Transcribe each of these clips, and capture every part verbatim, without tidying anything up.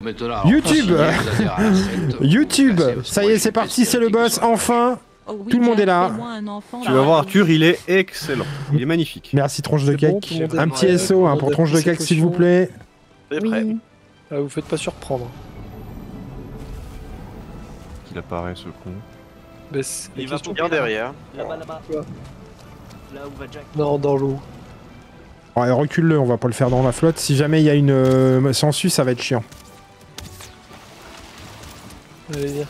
Maintenant, YouTube alors, YouTube Bah, Ça y est, c'est parti, c'est le boss, enfin. Oh oui, Tout le monde tiens, est là. fais-moi un enfant, Tu là. vas voir Arthur, il est excellent. Il est magnifique. Merci, tronche de C'est bon, cake. tout le monde est Un prêt. petit S O hein, pour On a tronche de pris ses cake, s'il vous potions. plaît. C'est prêt. Oui. Ah, vous faites pas surprendre. Qu'il apparaît ce con. Mais c'est la Il va question- bien derrière. Là-bas, là-bas. Quoi Là où va Jack. Non, dans l'eau. Ouais, recule-le, on va pas le faire dans la flotte. Si jamais il y a une euh, sangsue, ça va être chiant. Allez, viens.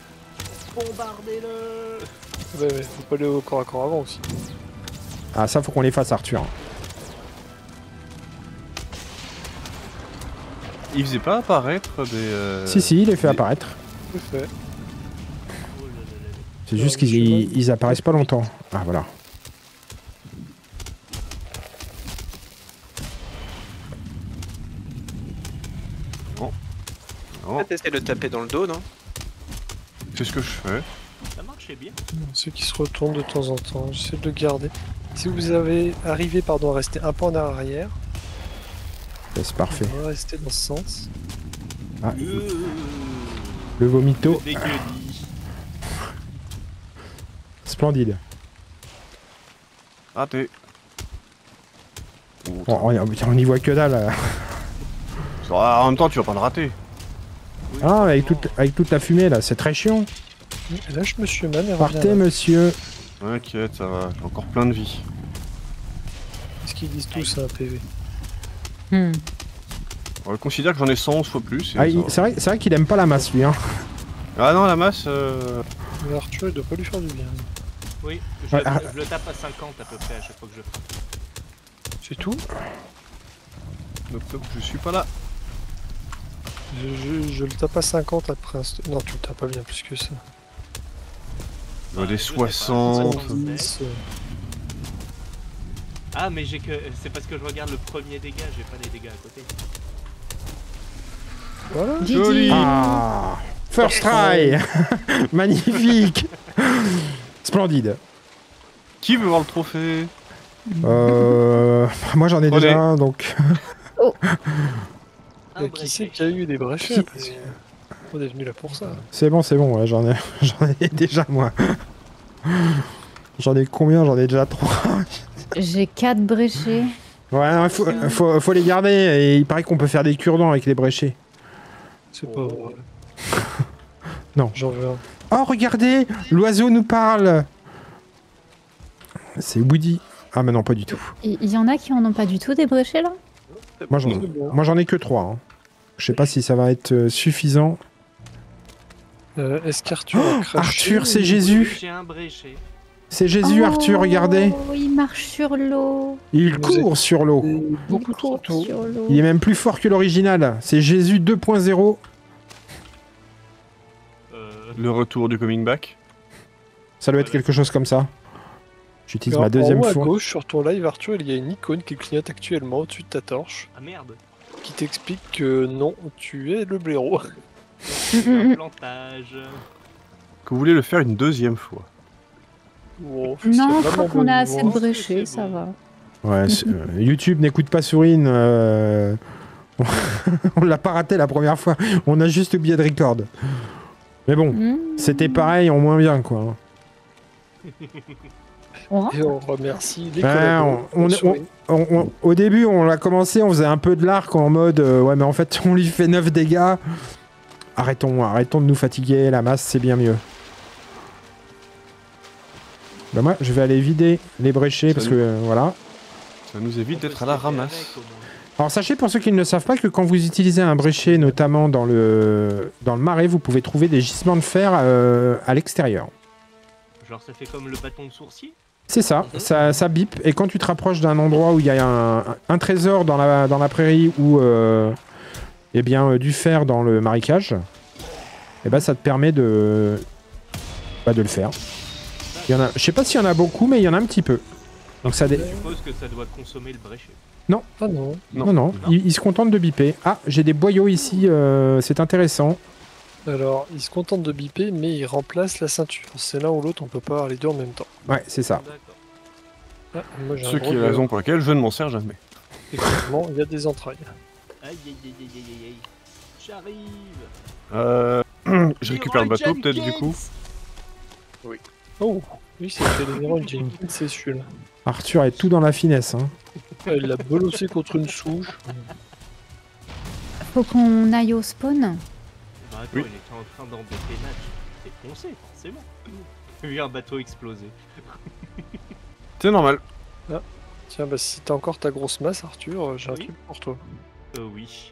Bombardez-le. Ouais, ouais, faut pas aller au corps à corps avant aussi. Ah, ça, faut qu'on les fasse, Arthur. Il faisait pas apparaître des... euh, Si, si, il les fait des- apparaître. C'est fait. C'est juste qu'ils ils- ils apparaissent pas longtemps. Ah, voilà. Non, Peut-être essayer de le taper dans le dos, non? c'est ce que je fais. Ça marchait bien. Ceux qui se retournent de temps en temps, j'essaie de le garder. Si vous avez arrivé pardon, à rester un pas en arrière, Ouais, c'est parfait. on va rester dans ce sens. Ah, le vomito. Splendide. Raté. Bon, on, on y voit que dalle. là. Ah, en même temps, tu vas pas le rater. Ah, avec toute, avec toute la fumée, là, c'est très chiant. Et là, je me suis même Partez, monsieur. T'inquiète, ça va. J'ai encore plein de vie. Qu'est-ce qu'ils disent tous à un P V? Hmm. On considère que j'en ai cent onze fois plus. et Ah, ça il- va. c'est vrai, c'est vrai qu'il aime pas la masse, lui. Hein. Ah non, la masse... euh, Mais Arthur, il doit pas lui faire du bien. Oui, je, Ouais, le- ah. je le tape à cinquante à peu près à chaque fois que je frappe. C'est tout. Hop, hop, je suis pas là. Je, je- je le tape à cinquante après un... st- Non, tu le tapes pas bien plus que ça. Euh, des je sais pas, soixante. soixante-dix, euh, Ah, mais j'ai que. C'est parce que je regarde le premier dégât, j'ai pas les dégâts à côté. Voilà. Joli. Ah, first try. Magnifique. Splendide. Qui veut voir le trophée? Euh, moi, j'en ai Prenez. déjà un, donc... Un Et qui c'est break. qui a eu des bréchets Qui- parce que on est venu là pour ça. C'est bon, c'est bon, ouais, j'en ai, j'en ai déjà, moi. J'en ai combien? J'en ai déjà trois. J'ai quatre bréchés. Ouais, non, faut, faut, faut les garder, et il paraît qu'on peut faire des cure-dents avec les bréchés. C'est pas vrai. Non. J'en veux un. Oh, regardez, l'oiseau nous parle. C'est Woody. Ah, mais non, pas du tout. Il il y en a qui en ont pas du tout des bréchés là? Moi, j'en, C'est bon. moi, j'en ai que trois. Hein. Je sais pas si ça va être euh, suffisant. Euh, Est-ce qu'Arthur a craché Arthur, c'est ou- Jésus. J'ai un bréché. C'est Jésus, Arthur, regardez. Oh, il marche sur l'eau. Il Vous court sur l'eau. C'est Il beaucoup trop court tôt. sur l'eau. Il est même plus fort que l'original. C'est Jésus deux point zéro. Euh. Le retour du coming back. Ça doit être quelque chose comme ça. J'utilise ma En deuxième haut à fois. gauche sur ton live Arthur, il y a une icône qui clignote actuellement au-dessus de ta torche Ah merde. qui t'explique que non, tu es le blaireau. Un plantage. Que vous voulez le faire une deuxième fois. Wow, Non, c'est je vraiment crois qu'on bon a niveau, assez de hein. bréchés, c'est ça bon. va. Ouais, c'est- euh, YouTube n'écoute pas Sourine. euh, On l'a pas raté la première fois. On a juste oublié de record. Mais bon, Hmm. c'était pareil en moins bien, quoi. On rentre Et on remercie les Ouais, collaborateurs. on- on- Souris. On- on- au début, on l'a commencé, on faisait un peu de l'arc en mode euh, ouais, mais en fait, on lui fait neuf dégâts. Arrêtons, arrêtons de nous fatiguer. La masse, c'est bien mieux. Bah, moi, je vais aller vider les bréchets parce que Salut. euh, voilà. Ça nous évite On peut d'être se à la taper ramasse. avec, au moins. Alors sachez pour ceux qui ne le savent pas que quand vous utilisez un bréchet, notamment dans le, dans le marais, vous pouvez trouver des gisements de fer euh, à l'extérieur. Genre, ça fait comme le bâton de sourcier. C'est ça, ça, ça bip, et quand tu te rapproches d'un endroit où il y a un, un trésor dans la, dans la prairie ou euh, eh bien, euh, du fer dans le marécage, eh ben, ça te permet de, bah, de le faire. Il y en a, je sais pas s'il y en a beaucoup, mais il y en a un petit peu. Donc ça dé... Je suppose que ça doit consommer le bréchet. Ah non. Non, non, il, il se contente de biper. Ah, j'ai des boyaux ici, euh, c'est intéressant. Alors, il se contente de biper, mais il remplace la ceinture. C'est l'un ou l'autre, on peut pas avoir les deux en même temps. Ouais, c'est ça. D'accord. Ah, moi, j'ai un Ce qui gros est la gueule. raison pour laquelle je ne m'en sers jamais. Effectivement, il y a des entrailles. Aïe aïe aïe aïe aïe aïe aïe. J'arrive. Euh, je récupère le bateau peut-être du coup. Oh, oui, c'était le Leroy Jenkins, c'est celui-là. Arthur est tout dans la finesse. Hein. Il l'a bolossé contre une souche. Faut qu'on aille au spawn. Bah, attends, Oui. il était en train d'embêter Natch. C'est foncé, forcément. Vu un bateau exploser. C'est normal. Tiens, bah si t'as encore ta grosse masse, Arthur, euh, j'ai un Oui. truc pour toi. Euh, oui.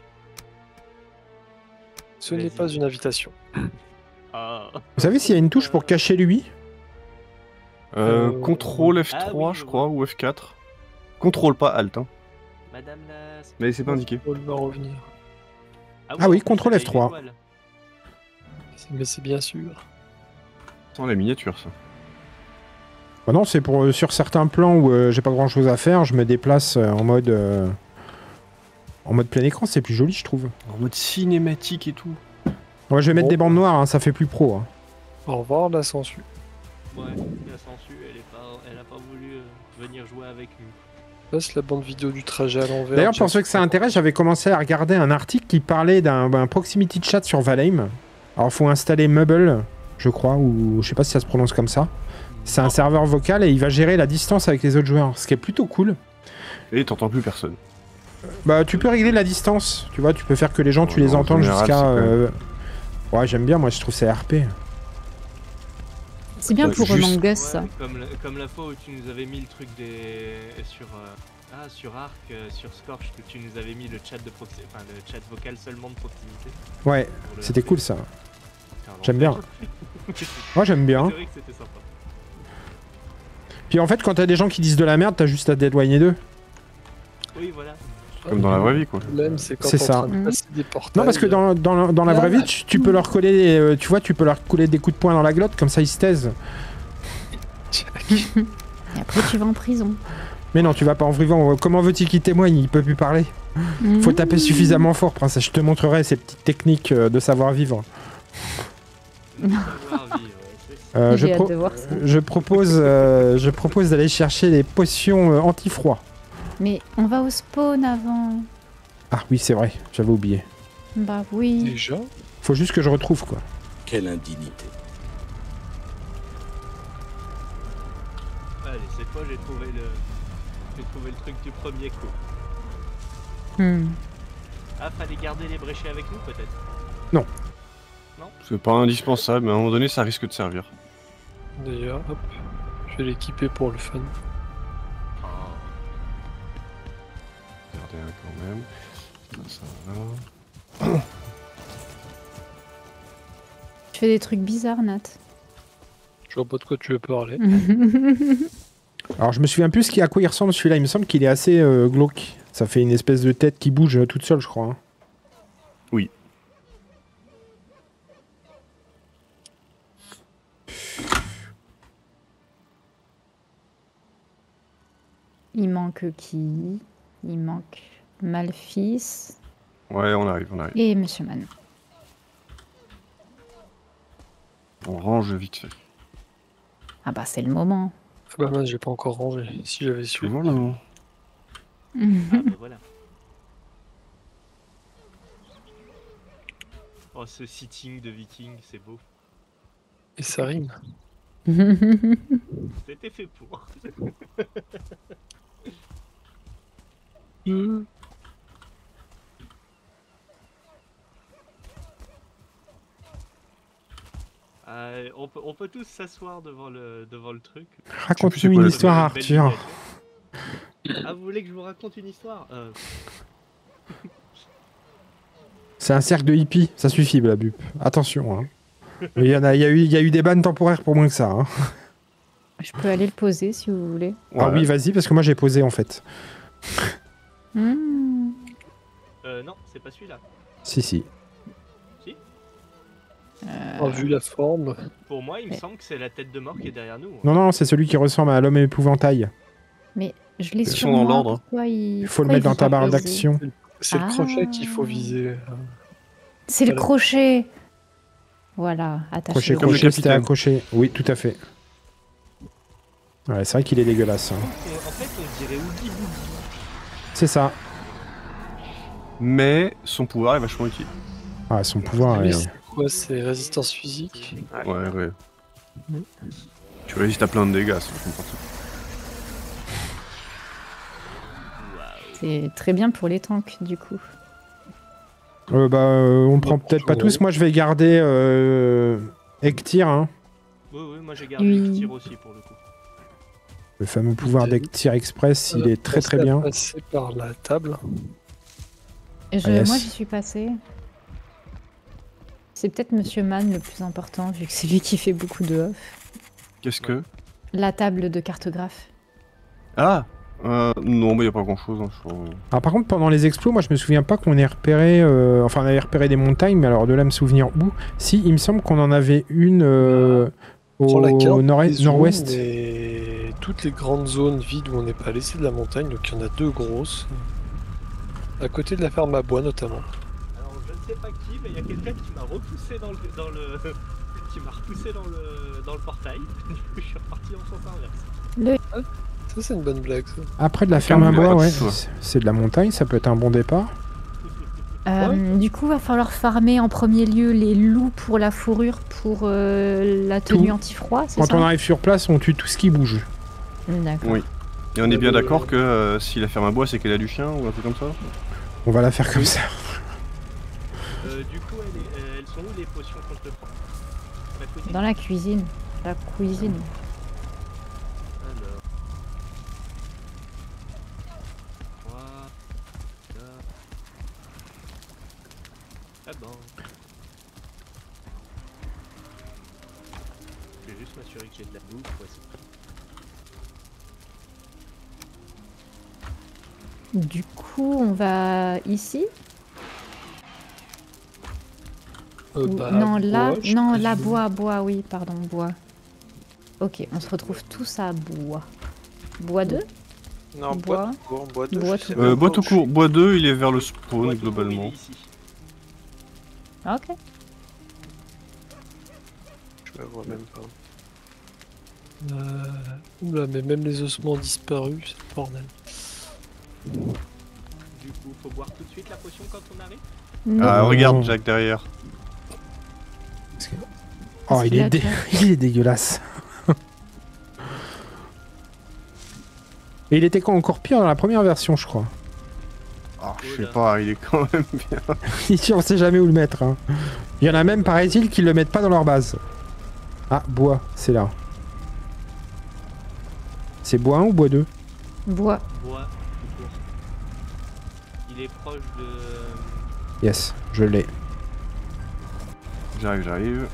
Ce n'est Vas-y. pas une invitation. Ah. Vous savez s'il y a une touche pour cacher lui? Euh, Euh, contrôle F ah trois, oui, je je crois, ou F quatre. Contrôle, pas Alt. Hein. Madame la... Mais c'est pas indiqué. Paul va revenir. Ah oui, en plus, contrôle elle a F trois. une étoile. C'est- Mais c'est bien sûr. Sans la miniature, ça. Bah non, c'est pour euh, sur certains plans où euh, j'ai pas grand chose à faire, je me déplace euh, en mode euh, en mode plein écran, c'est plus joli, je trouve. En mode cinématique et tout. Ouais, je vais mettre Bon. des bandes noires, hein, ça fait plus pro. Hein. Au revoir, la sensu. Ouais, la sangsue, elle, est pas... elle a pas voulu euh, venir jouer avec nous. Là, c'est la bande vidéo du trajet à l'envers. D'ailleurs, Tiens, pour ceux que ça intéresse, j'avais commencé à regarder un article qui parlait d'un d'un proximity chat sur Valheim. Alors, faut installer Mubble, je crois, ou je sais pas si ça se prononce comme ça. C'est un serveur vocal et il va gérer la distance avec les autres joueurs, ce qui est plutôt cool. Et t'entends plus personne. Bah, tu peux régler la distance, tu vois, tu peux faire que les gens, tu Ouais, les en entends général, jusqu'à. c'est quand même- euh, Ouais, j'aime bien, moi je trouve ça R P. C'est bien Ouais, pour juste- Among Us, ça. Ouais, comme, la, comme la fois où tu nous avais mis le truc des... sur... euh, Ah, sur Arc, euh, sur Scorch, que tu nous avais mis le chat de proxi... enfin, le chat vocal seulement de proximité. Ouais, pour le c'était R P. cool ça. C'était un J'aime bien. enfer. Moi j'aime bien. C'est vrai que c'était sympa. Puis en fait, quand t'as des gens qui disent de la merde, t'as juste à déloigner d'eux. Oui, voilà. Comme dans la vraie vie, quoi. Le problème, c'est quand C'est t'es en ça. train de Mhm. passer des portails. Non, parce que dans, dans, la- dans la vraie vie, tu, tu peux leur coller, euh, tu vois, tu peux leur coller des coups de poing dans la glotte, comme ça ils se taisent. Et après, tu vas en prison. Mais non, tu vas pas en prison. Comment veux-tu qu'il témoigne? Il peut plus parler. Faut Mhm. taper suffisamment fort, princesse. Je te montrerai ces petites techniques euh, de savoir-vivre. Savoir vivre, ouais, c'est ça. Euh, je, J'ai hâte pro- de voir ça. je propose, euh, je propose d'aller chercher les potions euh, anti-froid. Mais on va au spawn avant. Ah oui, c'est vrai, j'avais oublié. Bah oui. Déjà, Faut juste que je retrouve quoi. Quelle indignité. Allez, cette fois j'ai trouvé le... J'ai trouvé le truc du premier coup. Hmm. Ah, fallait garder les bréchets avec nous peut-être? C'est pas indispensable, mais à un moment donné, ça risque de servir. d'ailleurs, hop, je vais l'équiper pour le fun. Oh. Regardez un quand même. Ça, ça, là. Tu fais des trucs bizarres, Nat. Je vois pas de quoi tu veux parler. Alors je me souviens plus ce qui- à quoi il ressemble celui-là. Il me semble qu'il est assez euh, glauque. Ça fait une espèce de tête qui bouge euh, toute seule, je crois. hein. Oui. Il manque qui? Il manque Malfis Ouais, on arrive, on arrive. et Monsieur Man. On range vite fait. Ah bah c'est le moment. Ah bah mince, j'ai pas encore rangé. Si j'avais su. Tu vois là non Ah, bah voilà. Oh, ce sitting de viking, c'est beau. Et ça rime. C'était fait pour. Euh, Euh, on, peut, on peut tous s'asseoir devant le, devant le truc. sais plus c'est Raconte-nous quoi une la- histoire, Belle Arthur. miniature. Ah, vous voulez que je vous raconte une histoire? euh, C'est un cercle de hippies, ça suffit, la bup. Attention. Hein. Il y en a, il y a eu, il y a eu des bannes temporaires pour moins que ça. hein. Je peux aller le poser si vous voulez. Ah Ouais. oui, vas-y, parce que moi j'ai posé en fait. Hmm. euh, non, c'est pas celui-là. Si, si. oh, vu la forme. Pour moi, il me Mais- semble que c'est la tête de mort qui est derrière nous. hein. Non, non, c'est celui qui ressemble à l'homme épouvantail. Mais je l'ai Ils sur sont dans moi, l'ordre, hein. pourquoi il... Il faut le pourquoi mettre dans il ta faut barre pas poser d'action. C'est Ah. le crochet qu'il faut viser. C'est le Voilà. crochet. Voilà, attaché. Crochet, Comme le crochet, c'était capitaine. accroché. Oui, tout à fait. Ouais, c'est vrai qu'il est dégueulasse. hein. En fait, on dirait Oogie Boogie. C'est ça. Mais son pouvoir est vachement utile. Ah, son pouvoir Mais est... c'est quoi? C'est résistance physique? Ouais, ouais. Tu résistes à plein de dégâts, c'est n'importe quoi. C'est très bien pour les tanks, du coup. Euh, bah, euh, on prend Bah, peut-être pas bonjour. tous. Moi, je vais garder euh, Ektir, hein. Oui, oui, moi j'ai gardé Oui. Ektir aussi pour le coup. Le fameux pouvoir d'Ektir Express, il Euh, est très très pensez à bien. passer par la table. Et je, Ah, yes. Moi, j'y suis passée. C'est peut-être Monsieur Mann le plus important, vu que c'est lui qui fait beaucoup de off. Qu'est-ce que... La table de cartographe. Ah euh, Non, mais y a pas grand-chose. Hein, je... Alors par contre, pendant les explos, moi je me souviens pas qu'on ait repéré... euh, Enfin, on avait repéré des montagnes, mais alors de là me souvenir où. Si, il me semble qu'on en avait une euh, Prends la au carte nord- des zones nord-ouest. et toutes les grandes zones vides où on n'est pas laissé de la montagne, donc il y en a deux grosses. À côté de la ferme à bois notamment. Alors je ne sais pas qui, mais il y a quelqu'un qui m'a repoussé dans le, dans le, qui m'a repoussé dans le, dans le portail. Du coup, je suis reparti en sens inverse. Ça c'est une bonne blague ça. Après de la ferme à Ouais, bois, ouais, ouais. toi. c'est- C'est de la montagne, ça peut être un bon départ. Euh, Du coup, va falloir farmer en premier lieu les loups pour la fourrure, pour euh, la tenue Tout. anti-froid, c'est Quand ça on arrive sur place, on tue tout ce qui bouge. D'accord. Oui. Et on est bien Euh, d'accord que euh, si la ferme à bois, c'est qu'elle a du chien ou un truc comme ça? On va la faire comme ça. Euh, du coup, elle est- euh, elles sont où les potions contre le froid? À côté. Dans la cuisine. La cuisine. Alors. Voilà. Là. Ah bon. Je vais juste m'assurer que j'ai de la bouffe. Ouais, c'est tout. Du coup, on va ici. Euh, Ou- bah, non, là, bois, je non, présume. là, bois, bois, oui, pardon, bois. Ok, on se retrouve tous à bois. Bois deux Non, Bois. bois tout court, bois deux. Bois je sais tout pas Euh, encore bois tout où je court. suis. Bois deux, il est vers le spawn, Ouais, tout court, il est globalement. ici. Ok. Je me vois même pas. Euh... Oula, mais même les ossements ont disparu, c'est le bordel. Du coup, faut boire tout de suite la potion quand on arrive. Non. Ah, Non. regarde Jack derrière. Oh, Qu'est-ce il qu'il est, a, dé- Jack il est dégueulasse. Et il était quand encore pire dans la première version, je crois. Ah, je Oh sais là. pas, il est quand même bien. Ici, on sait jamais où le mettre. hein. Il y en a même, paraît-il, qui le mettent pas dans leur base. Ah, bois, c'est là. C'est bois un ou bois deux? Bois. Bois tout court. Il est proche de. Yes, je l'ai. J'arrive, j'arrive.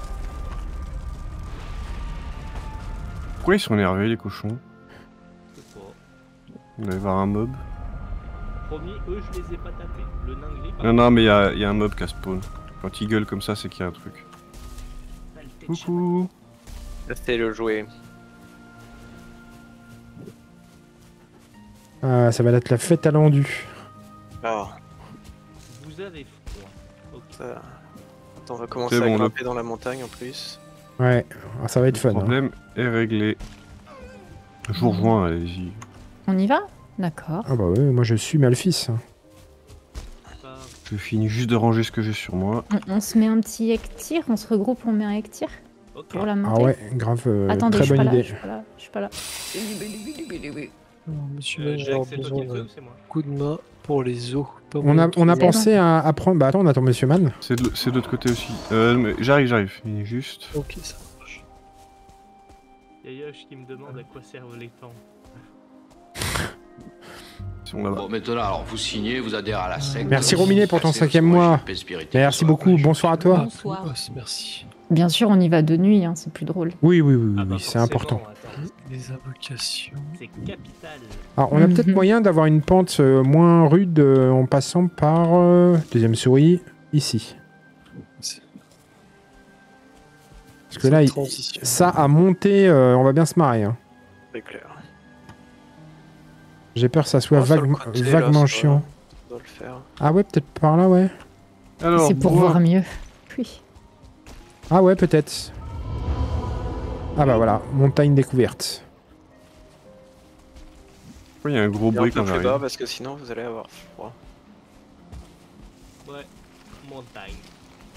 Pourquoi ils sont énervés, les cochons? Je sais pas. On va y avoir un mob. Promis, eux, je les ai pas tapés. Le nain gris, par Non, non, mais il y a, y a un mob qui a spawn. Quand il gueule comme ça, c'est qu'il y a un truc. saleté de chaman. Coucou. Laissez le jouer. Ah, ça va être la fête à l'endu. Ah, Vous avez froid. Ok. ça... Attends, on va commencer C'est à bon, grimper dans la montagne en plus. Ouais, ah, ça va être fun. Le hein. problème est réglé. Je vous rejoins, allez-y. On y va D'accord. Ah bah ouais, moi je suis Malfis. hein. Pas- Je finis juste de ranger ce que j'ai sur moi. On, on se met un petit Ektir, on se regroupe, on met un Ektir Ok. pour la Ah montée. ouais, grave, euh, Attendez, très je suis pas bonne là, idée. je suis pas là, je suis pas là. Non, Monsieur Euh, Mann, j'ai Jack, c'est toi besoin qui le fais d'un ou c'est moi? coup de main pour les os. Pas On a, moyen on a de- C'est pensé à, à prendre... Bah attends, on attend Monsieur Man. C'est de, c'est de l'autre côté aussi. Euh, mais j'arrive, j'arrive. Il est juste. Ok, ça marche. Y'a Yosh qui me demande à quoi servent les temps. Ils sont là-bas. Bon, maintenant, alors, vous signez, vous adhérez à la secte. Merci, Vous Rominé, pour ton passez cinquième aux mois. origines conspiratives Merci de beaucoup, Sauvage. bonsoir à toi. Bonsoir. Ah, c'est- merci. Bien sûr, on y va de nuit, hein, c'est plus drôle. Oui, oui, oui, Ah bah oui, c'est forcément, important. attends, Les invocations. c'est capital. Alors, on a peut-être Mhm. moyen d'avoir une pente euh, moins rude euh, en passant par... euh, deuxième souris, ici. C'est- Parce que là, il- transition. ça à monter, euh, on va bien se marrer. hein. C'est clair. J'ai peur que ça soit Oh, sur le vaguement, côté, là, vaguement ça chiant. On doit le faire. Ah ouais, peut-être par là, ouais. Alors, C'est pour bois. voir mieux. Oui. Ah ouais, peut-être. Ah bah voilà, montagne découverte. Pourquoi il y a un gros Et un bruit peu quand plus bas j'arrive? parce que sinon vous allez avoir froid. Ouais, montagne.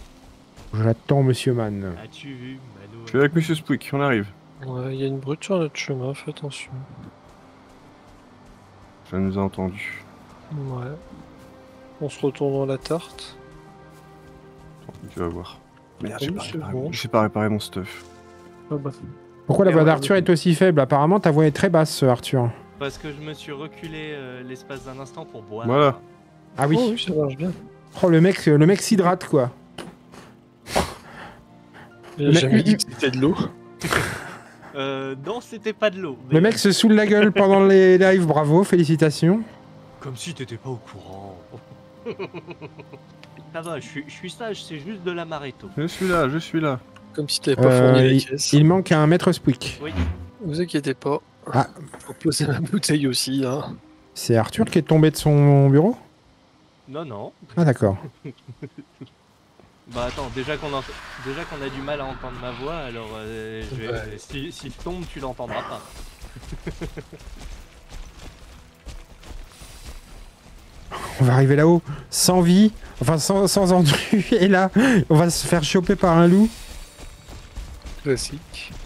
J'attends Monsieur Man. As-tu vu, Mano? Je suis avec Monsieur Spwick, on arrive. Ouais, il y a une brute sur notre chemin, fais attention. Ça nous a entendu. Ouais. On se retourne dans la tarte. Tu vas voir. Merde, j'ai Oui, pas, c'est réparé bon. mon- j'ai pas réparé mon stuff. Ah bah. Pourquoi la Et voix ouais, d'Arthur est aussi faible? Apparemment, ta voix est très basse, Arthur. Parce que je me suis reculé euh, l'espace d'un instant pour boire. Voilà. Ah oui. Oh oui, ça marche bien. Oh, le mec, le mec s'hydrate, quoi. J'ai Le mec- jamais dit que c'était de l'eau. Euh, non, c'était pas de l'eau. Le mec se saoule la gueule pendant les lives, bravo, félicitations. Comme si t'étais pas au courant. Ça va, je suis, je suis sage, c'est juste de l'amaretto. Je suis là, je suis là. Comme si t'avais pas Euh, fourni les il, caisses. il manque un maître Spwick. Oui. Vous inquiétez pas. Ah. Faut poser ma bouteille aussi, hein. C'est Arthur qui est tombé de son bureau? Non, non. Ah d'accord. Bah attends, déjà qu'on ent- déjà qu'on a du mal à entendre ma voix, alors euh, je vais- Ouais. si, si je tombe, tu l'entendras pas. On va arriver là-haut, sans vie, enfin sans, sans enduit, et là, on va se faire choper par un loup. Classique.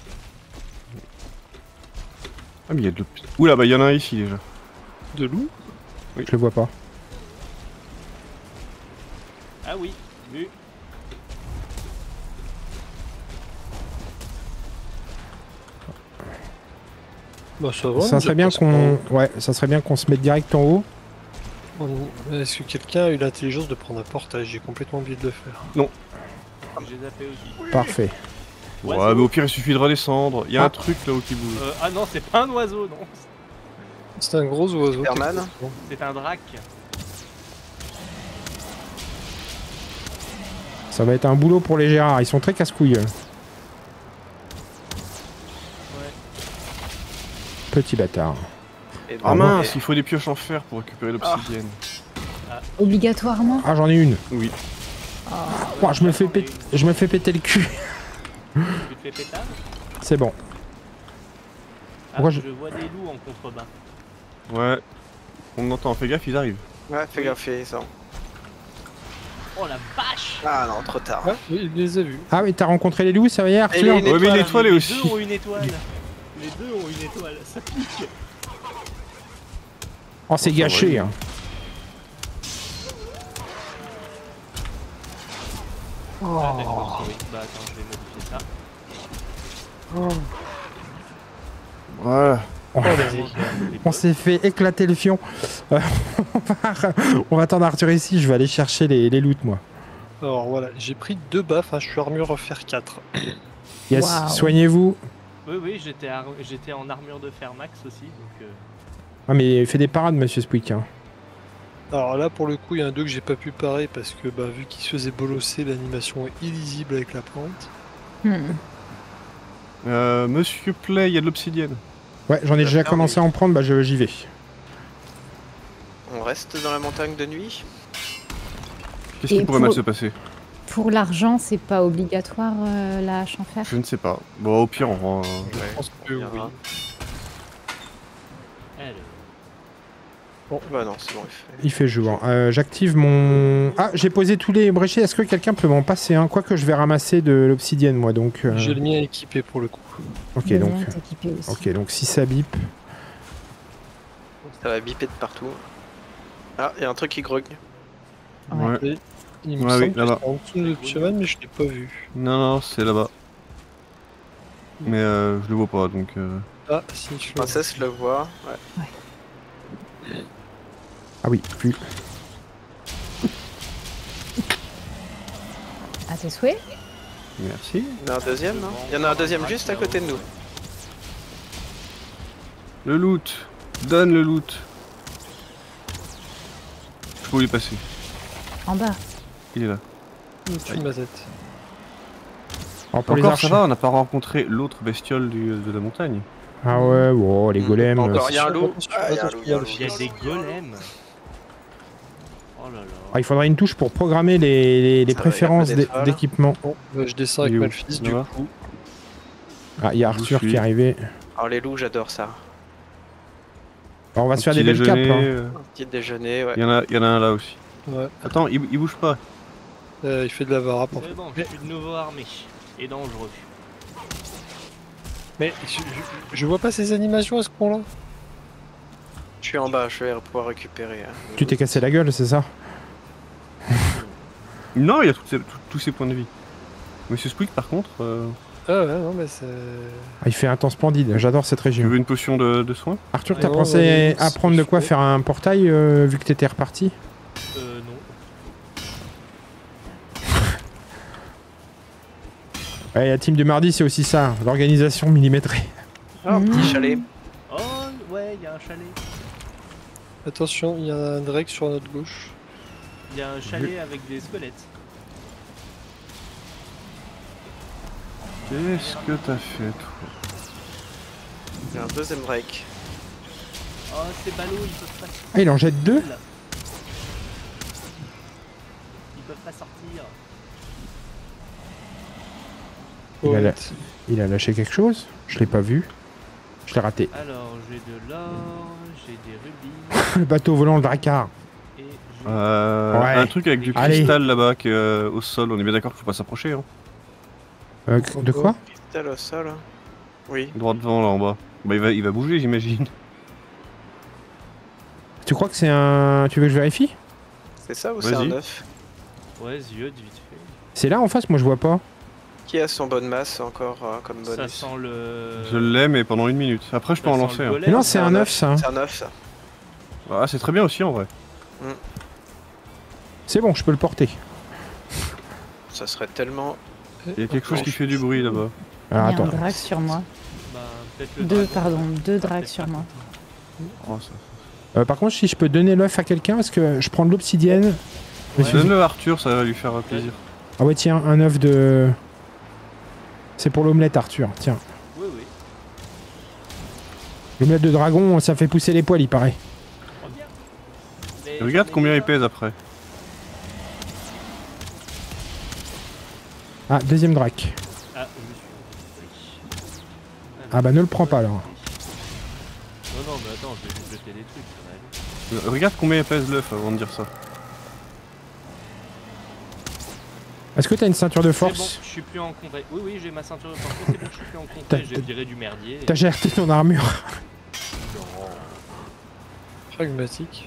Ah, mais il y a de l'eau. Oula, bah il y en a un ici déjà. De loup? Je le vois pas. Ah oui, vu. Bah ça va. Ça on serait a bien pas qu'on, ouais, ça serait bien qu'on se mette direct en haut. On- Est-ce que quelqu'un a eu l'intelligence de prendre un portage? J'ai complètement oublié de le faire. J'ai zappé aussi. Parfait. Ouais, Oiseau. mais au pire, il suffit de redescendre. Il y a Ah. un truc là-haut qui bouge. Euh, ah non, c'est pas un oiseau, non. C'est un gros oiseau. Superman. C'est un drac. Ça va être un boulot pour les Gérards, ils sont très casse-couilles. Ouais. Petit bâtard. Et Ah donc, mince, il faut des pioches en fer pour récupérer l'obsidienne. Obligatoirement. Ah, j'en ai une. Oui. Oh, je me fais péter, je me fais péter le cul. Tu te fais pétard? C'est bon. Ah, Pourquoi je... je- vois des loups en contrebas. Ouais. On entend, fais gaffe, ils arrivent. Ouais, fais gaffe, ils ont- Oh la vache! Ah non, trop tard. Ah, oui, il les a vus. Ah oui, t'as rencontré les loups, ça va y est, Et Arthur? les- Ouais, mais étoile, l'étoile est Les aussi. deux ont une étoile. Les deux ont une étoile, ça pique. Oh, c'est gâché, hein. Ah d'accord, oui. Bah attends, je vais modifier ça. Voilà. Oh, on s'est fait éclater le fion. Euh, on va- on va attendre Arthur ici, je vais aller chercher les, les loots, moi. Alors voilà, j'ai pris deux baffes, hein, je suis armure faire quatre. Yes, Waouh. soignez-vous. Oui, oui, j'étais ar- j'étais en armure de fer max aussi, donc... Euh... Ah, mais fais des parades, monsieur Spwick. Hein. Alors là, pour le coup, il y a un deux que j'ai pas pu parer parce que bah, vu qu'il se faisait bolosser, l'animation est illisible avec la plante. Hmm. Euh, Monsieur Play, il y a de l'obsidienne. Ouais, j'en ai déjà commencé à en prendre, bah je- j'y vais. On reste dans la montagne de nuit. Qu'est-ce qui Et pourrait pour- mal se passer? Pour l'argent, c'est pas obligatoire euh, la hache en fer. Je ne sais pas. Bon, au pire, on rend. Je pense que il y oui. aura. Alors... Bon, bah non, c'est bon, il fait. Il fait jour. Euh, J'active mon... Ah, j'ai posé tous les bréchets. Est-ce que quelqu'un peut m'en passer un? Quoique je vais ramasser de l'obsidienne, moi, donc... euh, J'ai le mien équipé pour le coup. Ok, Le donc... mien est équipé aussi. Ok, donc si ça bip... Ça va biper de partout. Ah, il y a un truc qui grogne. Ouais. Ouais. Et il me Ouais, semble oui, que là-bas. c'est en dessous de cheval, mais je l'ai pas vu. Non, non, c'est là-bas. Mais euh, je le vois pas, donc. Euh... Ah, si, je le vois. Princesse le voit. Ouais. Ah oui, plus... À tes souhaits. Merci. Il y en a un deuxième, non? Il y en a un deuxième juste à côté de nous. Le loot. Donne le loot. Je peux où il est passé. En bas. Il est là. Au-dessus de ma tête. Alors pour les Encore, ça archers... va, on n'a pas rencontré l'autre bestiole du, de la montagne. Ah ouais, bon, les Hmm, golems... pas encore, euh, il y a un loup. Attention, Ah, il y a un attention, loup, il y a un loup. Il y a des golems. Oh là là. Ah, il faudrait une touche pour programmer les, les- les Ça va, il y a pas préférences d'é- d'étoiles. d'équipement. Bon, bah, je descends avec Il est où Malfis du Là-bas coup. Ah, il y a Arthur suis. qui est arrivé. Alors les loups, j'adore ça. Alors, on va se faire Petit des belles capes. déjeuner, Hein. euh, Un petit déjeuner, ouais. Il y, en a- il y en a un là aussi. Ouais. Attends, il, il bouge pas. Euh, il fait de la varap en fait. C'est bon, je suis de nouveau armé. Et dangereux. Mais je, je, je vois pas ces animations à ce point-là. Je suis en bas, je vais pouvoir récupérer. hein. Tu t'es cassé la gueule, c'est ça? Non, il y a toutes ces- tout- tous ces points de vie. Monsieur Squeak, par contre, euh, Ah ouais, non, mais c'est. Ah, il fait un temps splendide, j'adore cette tu région. veux une potion de, de soin? Arthur, Ah t'as non, pensé ouais, à c'est prendre de quoi super. faire un portail euh, vu que t'étais reparti? Euh, non. Ouais, la team du mardi, c'est aussi ça, l'organisation millimétrée. Oh, un petit chalet. Oh, ouais, il y a un chalet. Attention, il y a un Drake sur notre gauche. Il y a un chalet avec des squelettes. Qu'est-ce que t'as fait, toi? J'ai un deuxième break. Oh, c'est ballot, ils peuvent pas sortir. Ah, il en jette deux? Ils peuvent pas sortir. Il a, la- Poète. il a lâché quelque chose? Je l'ai pas vu. Je l'ai raté. Alors, j'ai de l'or, j'ai des rubis, Le bateau volant, le Drakkar. et j'ai... Euh, Ouais. Un truc avec du Allez. cristal là-bas qui est euh, au sol, on est bien d'accord qu'il faut pas s'approcher, hein. Euh, de quoi? Cristal au sol. Oui. Droit devant là en bas. Bah il va, il va bouger j'imagine. Tu crois que c'est un... Tu veux que je vérifie? C'est ça ou c'est Vas-y. un œuf? Ouais, Ziod, vite fait. C'est là en face, moi je vois pas. Qui a son bonne masse encore euh, comme Ça bonus? sent le... Je l'ai mais pendant une minute. Après je peux Ça en sent lancer le un. golem. Mais non, c'est un œuf ça. C'est un œuf ça. Ah c'est très bien aussi en vrai. C'est bon, je peux le porter. Ça serait tellement... Il y a quelque chose qui fait du bruit là-bas. Il y Alors a un attends. drac sur moi. Bah, peut-être le Deux, dragon. pardon, deux dracs sur moi. Oh, ça... Euh, par contre, si je peux donner l'œuf à quelqu'un, parce que je prends de l'obsidienne. Je me suis dit- Donne-le à Arthur, ça va lui faire plaisir. Ah ouais, tiens, un œuf de... C'est pour l'omelette, Arthur. Tiens. Oui, oui. L'omelette de dragon, ça fait pousser les poils, il paraît. Oh, bien. Mais Regarde j'en ai combien il déjà. pèse après. Ah, deuxième drac. Ah, je me suis... Ah bah ne le prends pas alors. Non, non, mais attends, je vais juste jeter des trucs, ça va aller. Euh, Regarde combien il pèse l'œuf avant de dire ça. Est-ce que t'as une ceinture de C'est bon, force? je suis plus en contrée. Oui, oui, j'ai ma ceinture de force, c'est bon, je suis plus en T'as- contrée, j'ai viré du merdier. T'as géré ton armure. Pragmatique.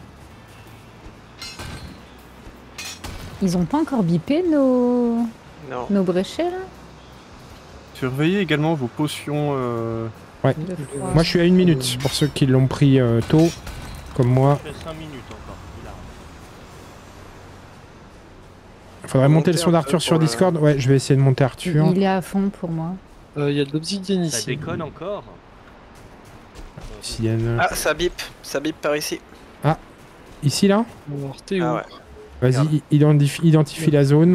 Ils ont pas encore bipé nos, Non. nos bréchets là? Surveillez également vos potions. Euh... De froid. Moi je suis à une minute, pour ceux qui l'ont pris euh, tôt, comme moi. Je fais cinq minutes encore. Il a... Faudrait monter le Monter son un peu d'Arthur sur pour le- Discord. Ouais, je vais essayer de monter Arthur. Il est à fond pour moi. Euh, Il y a de l'obsidienne Ça ici. déconne encore. Obsidienne. Ah, ça bip. Ça bip par ici. Ici là? Alors, t'es où? Ah ouais. Vas-y, identifie, identifie la zone.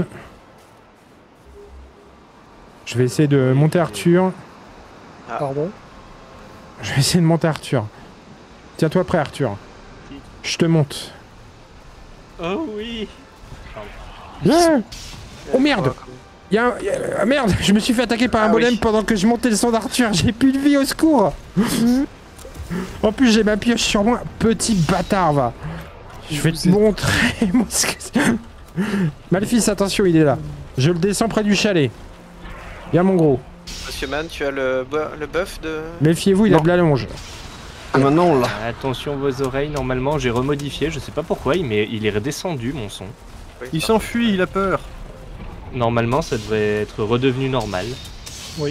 Je vais essayer de monter Arthur. Pardon? Je vais essayer de monter Arthur. Tiens-toi prêt Arthur. Je te monte. Oh oui. Ah oh merde! Y a un- y a- ah, merde! Je me suis fait attaquer par un Ah golem oui. pendant que je montais le son d'Arthur. J'ai plus de vie, au secours! En plus, j'ai ma pioche sur moi. Petit bâtard, va! Je vais te Vous êtes- montrer moi, ce que c'est. Malfis, attention, il est là. Je le descends près du chalet. Viens, mon gros. Monsieur Man, tu as le, bo- le buff de... Méfiez-vous, il a Non. de la longe. Ah, maintenant on l'a. Attention vos oreilles, normalement j'ai remodifié, je sais pas pourquoi, il, mais il est redescendu mon son. Oui, Il pardon. s'enfuit, il a peur. Normalement ça devrait être redevenu normal. Oui.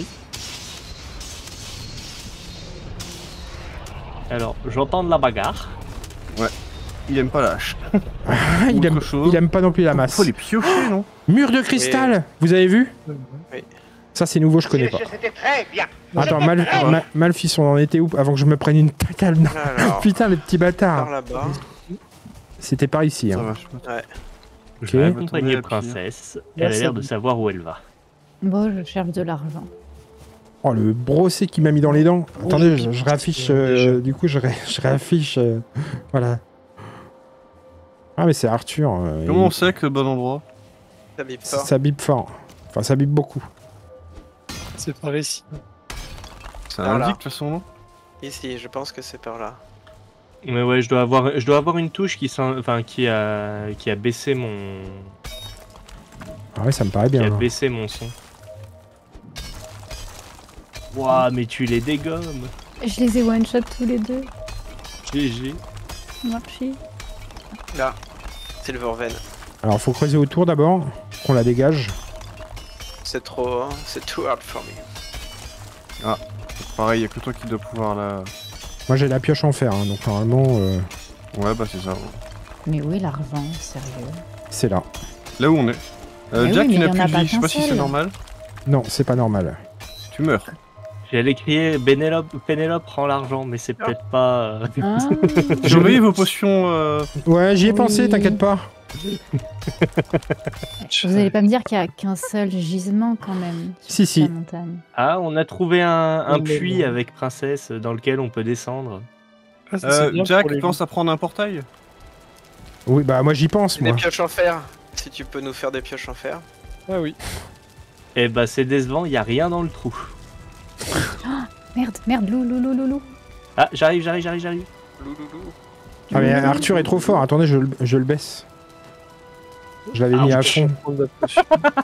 Alors, j'entends de la bagarre. Il aime pas l'âche. Ah, il, Autre aime, chose. il aime pas non plus la masse. Faut les piocher, non? Mur de cristal! Vous avez vu? Oui. Ça, c'est nouveau, je connais pas. C'était très bien. Attends, Mal, Ma- Malfis, on en était où avant que je me prenne une totale? Non. Alors, Putain, le petit par bâtard. là-bas. C'était par ici. Ça Hein. va, je peux- Je vais Ok. accompagner Retourner à pied. Princesse, elle a Merci. l'air de savoir où elle va. Bon, je cherche de l'argent. Oh, le brossé qui m'a mis dans les dents. Attendez, j'ai je, je réaffiche. euh, déjà. euh, du coup, je, ré- je réaffiche. euh, voilà. Ah, mais c'est Arthur. euh, Comment on il- sait que c'est le bon endroit? Ça bip ça, fort. ça bip fort. Enfin, ça bip beaucoup. C'est par ici. Ça Voilà. indique de toute façon, non? Ici, je pense que c'est par là. Mais ouais, je dois avoir, je dois avoir une touche qui, s'en- enfin, qui a, qui a baissé mon, Ah ouais, ça me paraît bien. J'ai hein. baissé mon son. Ouah, mais tu les dégommes. Je les ai one-shot tous les deux. G G. Marché. Là, Silverven. Alors, faut creuser autour d'abord, qu'on la dégage. C'est trop, hein, c'est too hard for me. Ah, pareil, y'a que toi qui dois pouvoir la... Moi, j'ai la pioche en fer, hein, donc normalement, euh, Ouais, bah c'est ça. Mais où est l'argent, sérieux? c'est là. Là où on est. Euh, Mais Jack, oui, tu mais n'as il y en plus a de pas vie, je sais qu'un pas si c'est seul. normal. Non, c'est pas normal. Tu meurs. J'allais crier Pénélope, Pénélope prend l'argent, mais c'est peut-être pas. euh, Ah. J'ai envoyé vos potions... Euh... Ouais, j'y ai Oui. pensé, t'inquiète pas. Vous allez pas me dire qu'il y a qu'un seul gisement quand même sur Si, toute si. la montagne. Ah, on a trouvé un, un Oh, mais puits non. avec Princesse dans lequel on peut descendre. Ah, ça, Euh, c'est bien Jack, pour les pense à prendre un portail. Oui, bah moi j'y pense, Des moi. pioches en fer. Si tu peux nous faire des pioches en fer. loups. Ah oui. Eh bah, c'est décevant, y a rien dans le trou. Merde, merde, loup, loup, loup, loup, loup. Ah, j'arrive, j'arrive, j'arrive, j'arrive. Louloulou. Ah mais Arthur est trop fort, attendez, je, le- je le baisse. Je l'avais Ah, mis à Je vais fond. prendre la potion.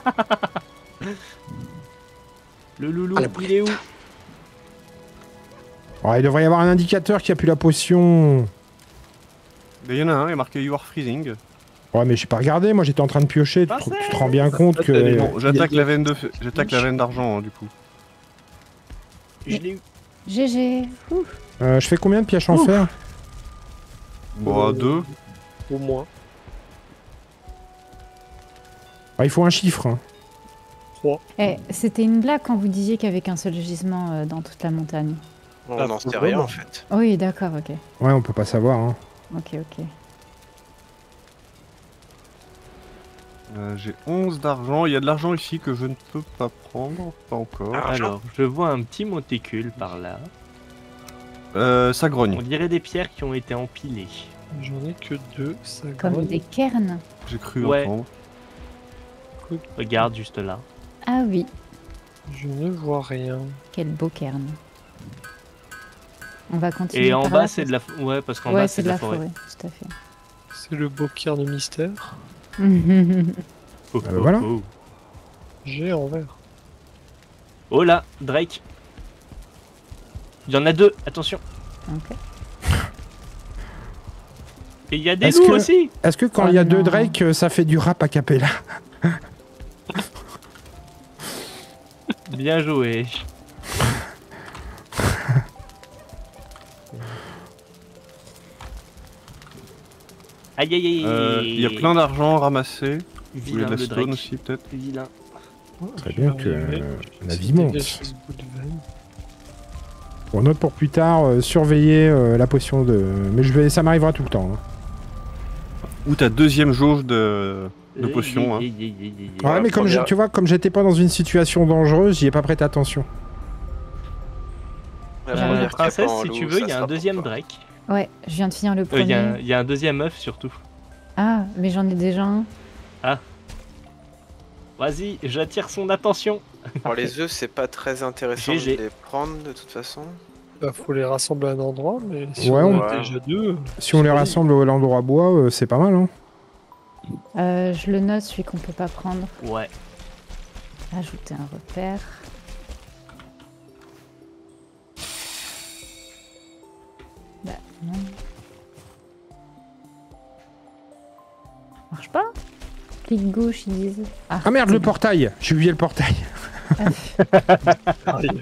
Le loulou, Ah, la il est où? Oh, il devrait y avoir un indicateur qui a plus la potion. Il y en a un, il est marqué You are freezing. Ouais, mais j'ai pas regardé, moi j'étais en train de piocher. Tu, te- tu te rends bien compte que. Elle est Bon, j'attaque il y a- la veine de... J'attaque la veine d'argent, hein, du coup. Je l'ai eu. G G. Ouh. Euh, je fais combien de pioches en Ouh. fer? Bon, Euh, deux. Au moins. Ah, il faut un chiffre. hein. Eh, c'était une blague quand vous disiez qu'il y avait qu'un seul gisement euh, dans toute la montagne. On Ah, n'en sait vraiment. rien en fait. Oui, d'accord, ok. Ouais, on peut pas savoir. Hein. Ok, ok. Euh, J'ai onze d'argent. Il y a de l'argent ici que je ne peux pas prendre. Pas encore. Ah. Alors, je vois un petit monticule par là. Euh, ça On grogne. dirait des pierres qui ont été empilées. J'en ai que deux. Ça Comme grogne. des cairns. J'ai cru Ouais. entendre. Regarde juste là. Ah oui, Je ne vois rien. quel beau cairn. On va continuer. Et en par bas, là, c'est de la... f- Ouais, parce qu'en Ouais, bas, c'est de la forêt. Tout à fait. C'est le beau cairn mystère. Oh, Ah bah voilà. oh, oh. J'ai en vert. Oh là, Drake. Il y en a deux, attention. Ok. Et il y a des Est-ce loups que- aussi. Est-ce que quand Oh il y a non. deux Drake, euh, ça fait du rap a cappella? Bien joué. Aïe aïe aïe. Euh, Il y a plein d'argent ramassé. Vous voulez Vilain de la le stone Drake. aussi, peut-être. Vilain. Très Je bien vais que arriver. euh, Je la vais vie essayer de monte. dégager ce bout de veine. On note pour plus tard, euh, surveiller euh, la potion de... Mais je vais, ça m'arrivera tout le temps. hein. Ou ta deuxième jauge de, de potions. Hein. Aïe, aïe, aïe, aïe, aïe. Ouais, la mais comme je- première- tu vois, comme j'étais pas dans une situation dangereuse, j'y ai pas prêté attention. La J'arrive. première Princesse, cape en si loup, tu veux, ça il y a sera un pour deuxième toi. Drake. Ouais, je viens de finir le Euh, Il premier. y, a un- il y a un deuxième œuf surtout. Ah, mais j'en ai déjà un. Vas-y, j'attire son attention. Alors les œufs, c'est pas très intéressant G G. de les prendre de toute façon. Bah, faut les rassembler à un endroit, mais si Ouais, on on- en a déjà deux. Si on les rassemble à l'endroit bois, euh, c'est pas mal. Hein. Euh, je le note, celui qu'on peut pas prendre. Ouais. Ajouter un repère. Bah, non. Marche pas? Clic gauche, ils disent. Ah merde, le portail! J'ai oublié le portail. Aïe.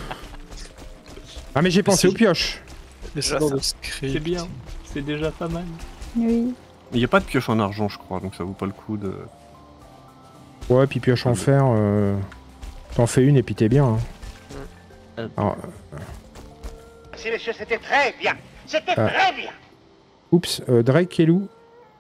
Ah mais j'ai pensé si. aux pioches. Mais c'est Déjà dans ça. le script. C'est bien. C'est déjà pas mal. Oui. Il n'y a pas de pioche en argent, je crois, donc ça vaut pas le coup de. Ouais, puis pioche en fer, euh, t'en fais une et puis t'es bien. hein. Euh. Alors, Merci messieurs, c'était très bien. C'était Ah. très bien. oups, euh, Drake et Lou.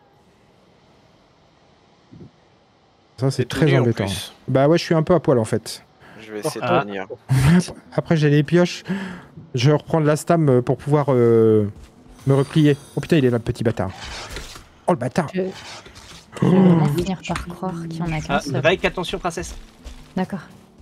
Ça c'est Et tout très nu, en embêtant. plus. Bah ouais, je suis un peu à poil en fait. Je vais essayer Ah. de venir. Après j'ai les pioches. Je vais reprendre la stam euh, pour pouvoir euh, me replier. Oh putain, il est là le petit bâtard. Oh le bâtard. Je, je vais vraiment finir par croire qu'il y en a qu'un Ah, seul. Drake, attention, princesse. D'accord.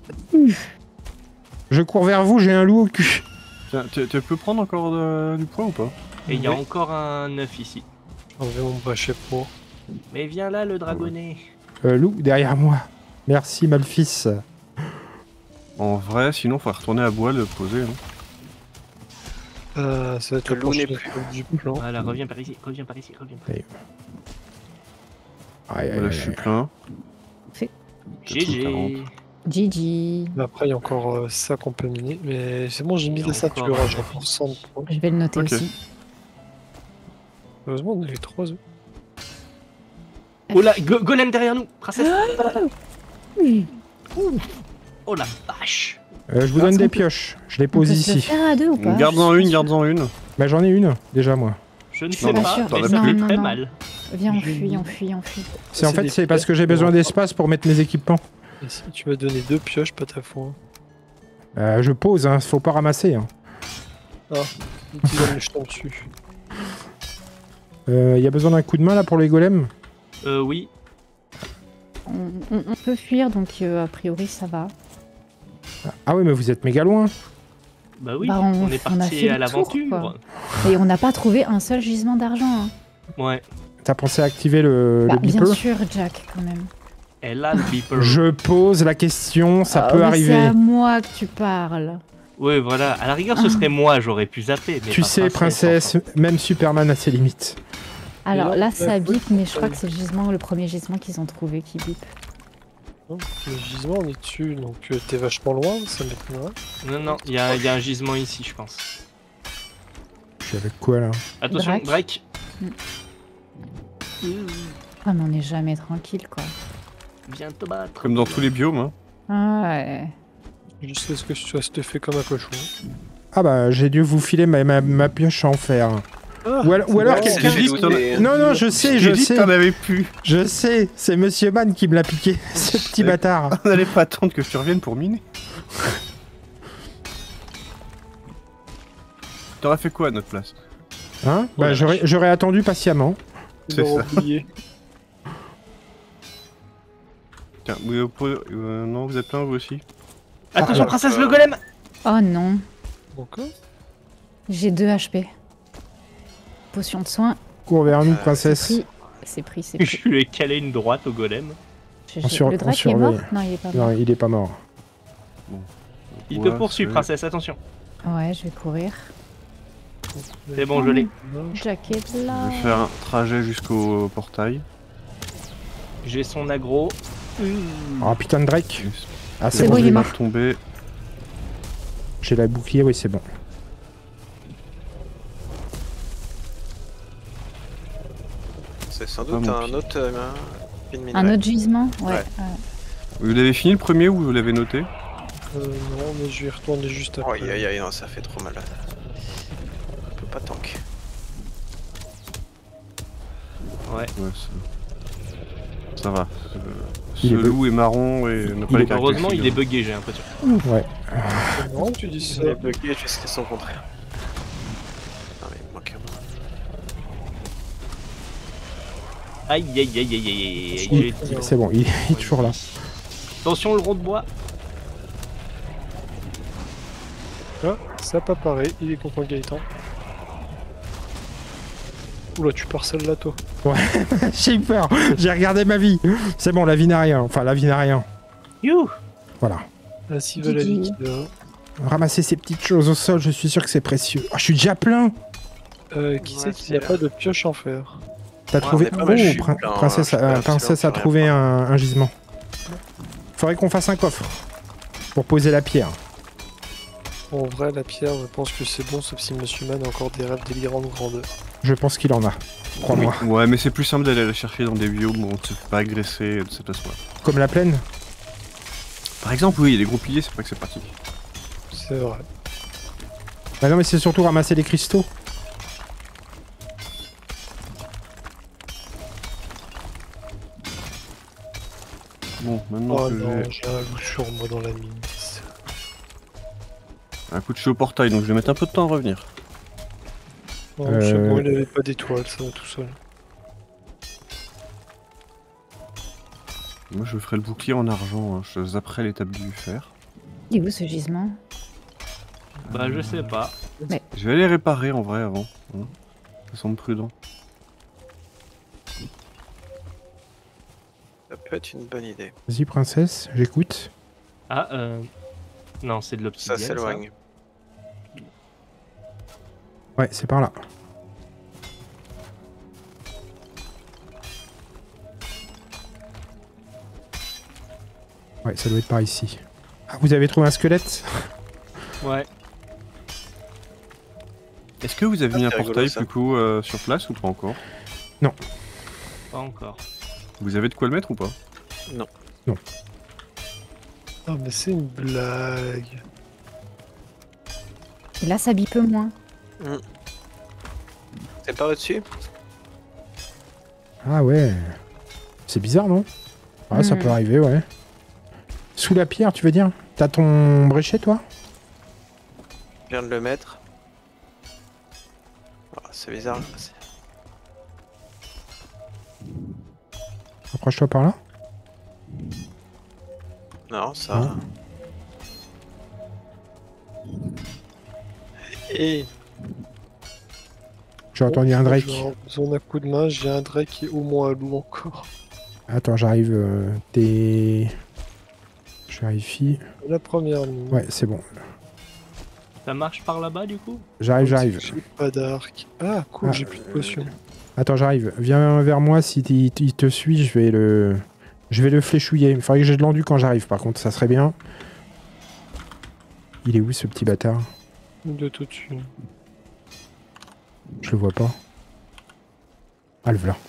Je cours vers vous, j'ai un loup au cul. Tiens, tu, tu peux prendre encore de- du poids ou pas? Et il y a Oui. encore un œuf ici. Enlever mon bachet pour. Mais viens là, le dragonnet. Euh, loup, derrière moi. Merci, Malfis. En vrai, sinon, faut retourner à bois le poser. Hein. Euh, ça va être Le le loup n'est prochain du plan. Voilà, reviens par ici, reviens par ici, reviens par ici. Aïe, aïe, Voilà, aïe, je suis aïe. plein. G G. G G. Après, il y a encore euh, ça qu'on peut miner. Mais c'est bon, j'ai mis Et des statues, encore. j'en prends cent points. Je vais le noter Ok. aussi. Heureusement, on a les trois œufs. Oh là, go- golem derrière nous, princesse. Oh la vache. Euh, je vous Ah, donne ça, des on peut- pioches. Je les On peut pose se le ici. faire à deux ou pas? Garde-en Je suis une, pas garde-en une. Bah, j'en ai une, déjà, moi. Je ne Non, sais non, pas, t'en mais as ça plus. fait Non, très non, non. mal. sûre. Viens, on fuit, on fuit, on fuit. C'est en C'est fait, des c'est parce que pièces j'ai besoin pour- d'espace pour mettre mes équipements. Et si tu m'as donné deux pioches, pas ta foin. Euh, je pose, hein, faut pas ramasser. Hein. Tu donnes le jeton dessus. Euh, y a besoin d'un coup de main là pour les golems? Euh, oui. On, on- on peut fuir, donc euh, a priori ça va. Ah oui, mais vous êtes méga loin. Bah oui, Bah, on, on- est on a parti fait à le tour, l'aventure. quoi. Et on n'a pas trouvé un seul gisement d'argent. Hein. Ouais. T'as pensé à activer le, Bah, le bien beeper? sûr, Jack, quand même. Elle a le beeper. Je pose la question, ça Ah, peut mais arriver. C'est à moi que tu parles. Ouais, voilà. À la rigueur, ce serait moi, j'aurais pu zapper. Mais Tu pas sais, princesse, même Superman a ses limites. Alors là, là, la ça faute, bip, mais je crois euh, que c'est le gisement, le premier gisement qu'ils ont trouvé qui bip. Non, le gisement, on est dessus, donc euh, t'es vachement loin, ça m'étonnerait. Non, non, il y, a- il y a un gisement ici, je pense. Je suis avec quoi là? Attention, Drake. Drake. Ah, mais on n'est jamais tranquille, quoi. Viens te battre. Comme dans tous les biomes. Hein. Ah ouais. Juste est-ce que tu te fait comme un cochon. Ah bah, j'ai dû vous filer ma, ma, ma pioche en fer. Ah, Ou alors, ou alors bon, quelqu'un... j'ai dit que t'en as- Non, non, je sais, je J'ai dit que sais. t'en avais plus. Je sais, c'est Monsieur Man qui me l'a piqué, ce petit Ouais. bâtard. On n'allait pas attendre que tu reviennes pour miner. T'aurais fait quoi à notre place? Hein? Oh Bah, la j'aurais vache. j'aurais attendu patiemment. ils c'est l'ont ça. oublié. Tiens, vous, euh, non, vous êtes plein vous aussi? Attention, alors, princesse, euh, le golem. Oh non, Encore j'ai deux H P. Potion de soin, Cours vers nous, Euh, c'est princesse. pris. C'est pris, c'est Je pris. lui ai calé une droite au golem. J'ai- On sur- Le on Drake est mort? surveille. Non, il est pas Non, mort. il est pas mort. Il Ouais, te poursuit, c'est- princesse, attention. Ouais, je vais courir. C'est bon, je l'ai. Jack est Je là. vais faire un trajet jusqu'au portail. J'ai son aggro. Oh putain de Drake. Ah, C'est c'est bon, bon, il je est l'ai. mort. Tomber. J'ai la bouclier, oui, c'est bon. C'est sans Pas doute mon un pied. autre. euh, pin minerai. Un autre gisement? Ouais. Ouais. ouais. Vous l'avez fini le premier ou vous l'avez noté? Euh, non, mais je vais y retourner juste après. Aïe aïe aïe, non, ça fait trop mal. On peut pas tank. Ouais. Ouais, ça... ça va. Euh, Il Ce est loup est marron et n'a pas Il les est- Heureusement, il est caractéristiques. bugué, j'ai l'impression. Ouais. C'est marrant que tu dis ça. Il est bloqué jusqu'à son contraire. Non mais moi que moi. Aïe, aïe, aïe, aïe, aïe, aïe, aïe. Il- j'ai dit. C'est bon, il il est toujours là. Attention, le rond de bois. Ah, ça pas pareil, il est contre Gaëtan. Oula, tu pars celle-là, toi. J'ai eu peur. J'ai regardé ma vie. C'est bon, la vie n'a rien. Enfin, la vie n'a rien. You. Voilà. Ah, s'il veut la Gigi. liquide. hein. Ramasser ces petites choses au sol, je suis sûr que c'est précieux. Ah, je suis déjà plein. Euh, qui Ouais, sait qu'il c'est n'y a là. pas de pioche en fer? T'as Ouais, trouvé. on est pas mal, je Oh, suis prin- plein, princesse, je suis euh, pas princesse a absolument trouvé rien. un, un gisement. Faudrait qu'on fasse un coffre pour poser la pierre. En vrai, la pierre, je pense que c'est bon, sauf si Monsieur Man a encore des rêves délirants de grandeur. Je pense qu'il en a. Crois-moi. Ouais, mais c'est plus simple d'aller la chercher dans des biomes où on ne se fait pas agresser de cette façon-là. Comme la plaine. Par exemple, oui, les gros piliers, c'est vrai que c'est pratique. C'est vrai. Bah non, mais c'est surtout ramasser les cristaux. Bon, maintenant Oh que non, j'ai j'ai un loup sur moi dans la mine. un coup de suis au portail, donc je vais mettre un peu de temps à revenir. Non, Euh. c'est bon, il avait pas d'étoiles, ça va tout seul. Moi, je ferai le bouclier en argent, hein. Je zapperai l'étape du fer. Il est où ce gisement? Bah, je sais pas. Je vais aller réparer en vrai avant. hein. Ça semble prudent. Ça peut peut être une bonne idée. Vas-y, princesse, j'écoute. Ah, euh... Non, c'est de Ça l'obsidienne. s'éloigne. Ouais, c'est par là. Ouais, ça doit être par ici. Ah, vous avez trouvé un squelette? Ouais. Est-ce que vous avez Ah, mis un c'est rigolo, portail ça. du coup euh, sur place ou pas encore? Pas encore. Vous avez de quoi le mettre ou pas? Ah, mais c'est une blague. Et là, ça bip moins. C'est pas au-dessus? Ah ouais. C'est bizarre, non? Ah, ça Hmm. peut arriver, ouais. Sous la pierre, tu veux dire? T'as ton bréchet, toi? Je viens de le mettre. Ah, c'est bizarre. c'est- Approche-toi par là. Non, ça. Ah. Et J'ai entendu un Drake. J'ai besoin d'un coup de main, j'ai un Drake et au moins un loup encore. Attends, j'arrive. euh, T'es. Je vérifie. La première ligne. Ouais, c'est bon. Ça marche par là-bas du coup? J'arrive, j'arrive. J'ai pas d'arc. Ah, cool, Ah, j'ai plus de potions. Attends, j'arrive. Viens vers moi, si il il te suit, je vais le... Je vais le fléchouiller. Il faudrait que j'ai de l'endu quand j'arrive, par contre, ça serait bien. Il est où, ce petit bâtard? De tout dessus. Je le vois pas. Ah, le voilà.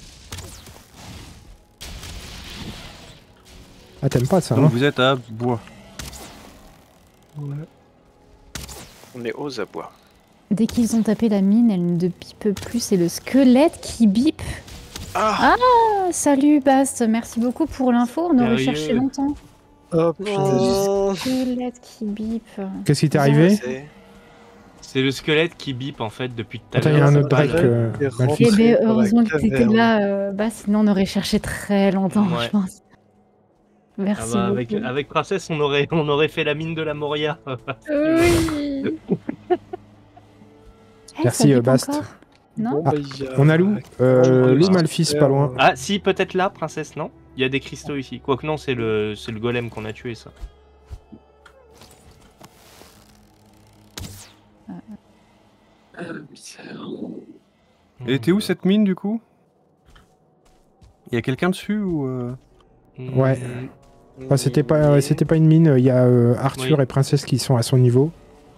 Ah, t'aimes pas ça, Donc hein? vous êtes à bois. Ouais. on est aux abois. Dès qu'ils ont tapé la mine, elle ne bip plus. C'est le squelette qui bip. Ah, Ah, salut Bast, merci beaucoup pour l'info. On aurait Sérieux cherché longtemps. Oh putain. non. Squelette qui bip. Qu'est-ce qui t'est arrivé? C'est- C'est le squelette qui bip en fait depuis tout à Attends, l'heure. il y a un ça autre va, Drake. Drake euh, est Malphite. rentré. Eh ben, dans la heureusement que t'étais caverne. là, euh, Bast, sinon on aurait cherché très longtemps, Ouais. je pense. Ah Merci bah, avec, beaucoup. avec Princesse, on aurait, on aurait fait la mine de la Moria. Oui. Eh, Merci, ça bip euh, Bast. encore Non. Bon, Ah, bah, il y a- On a loup. Euh, loup Malphite, pas loin. Ah si, peut-être là, Princesse, non? Il y a des cristaux ici. Quoique non, c'est le, c'est le golem qu'on a tué, ça. Ah, bizarre. Et t'es où cette mine du coup? Il y a quelqu'un dessus ou euh... Ouais. Enfin, c'était pas, ouais, c'était pas une mine. Il y a euh, Arthur Oui. et Princesse qui sont à son niveau.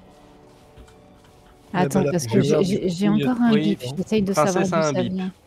Attends, bah, la parce que j'ai- première, j'ai du j'ai coup, il y a- encore un Oui, bip. bon. J'essaye de savoir Princesse d'où a un ça bip. vient.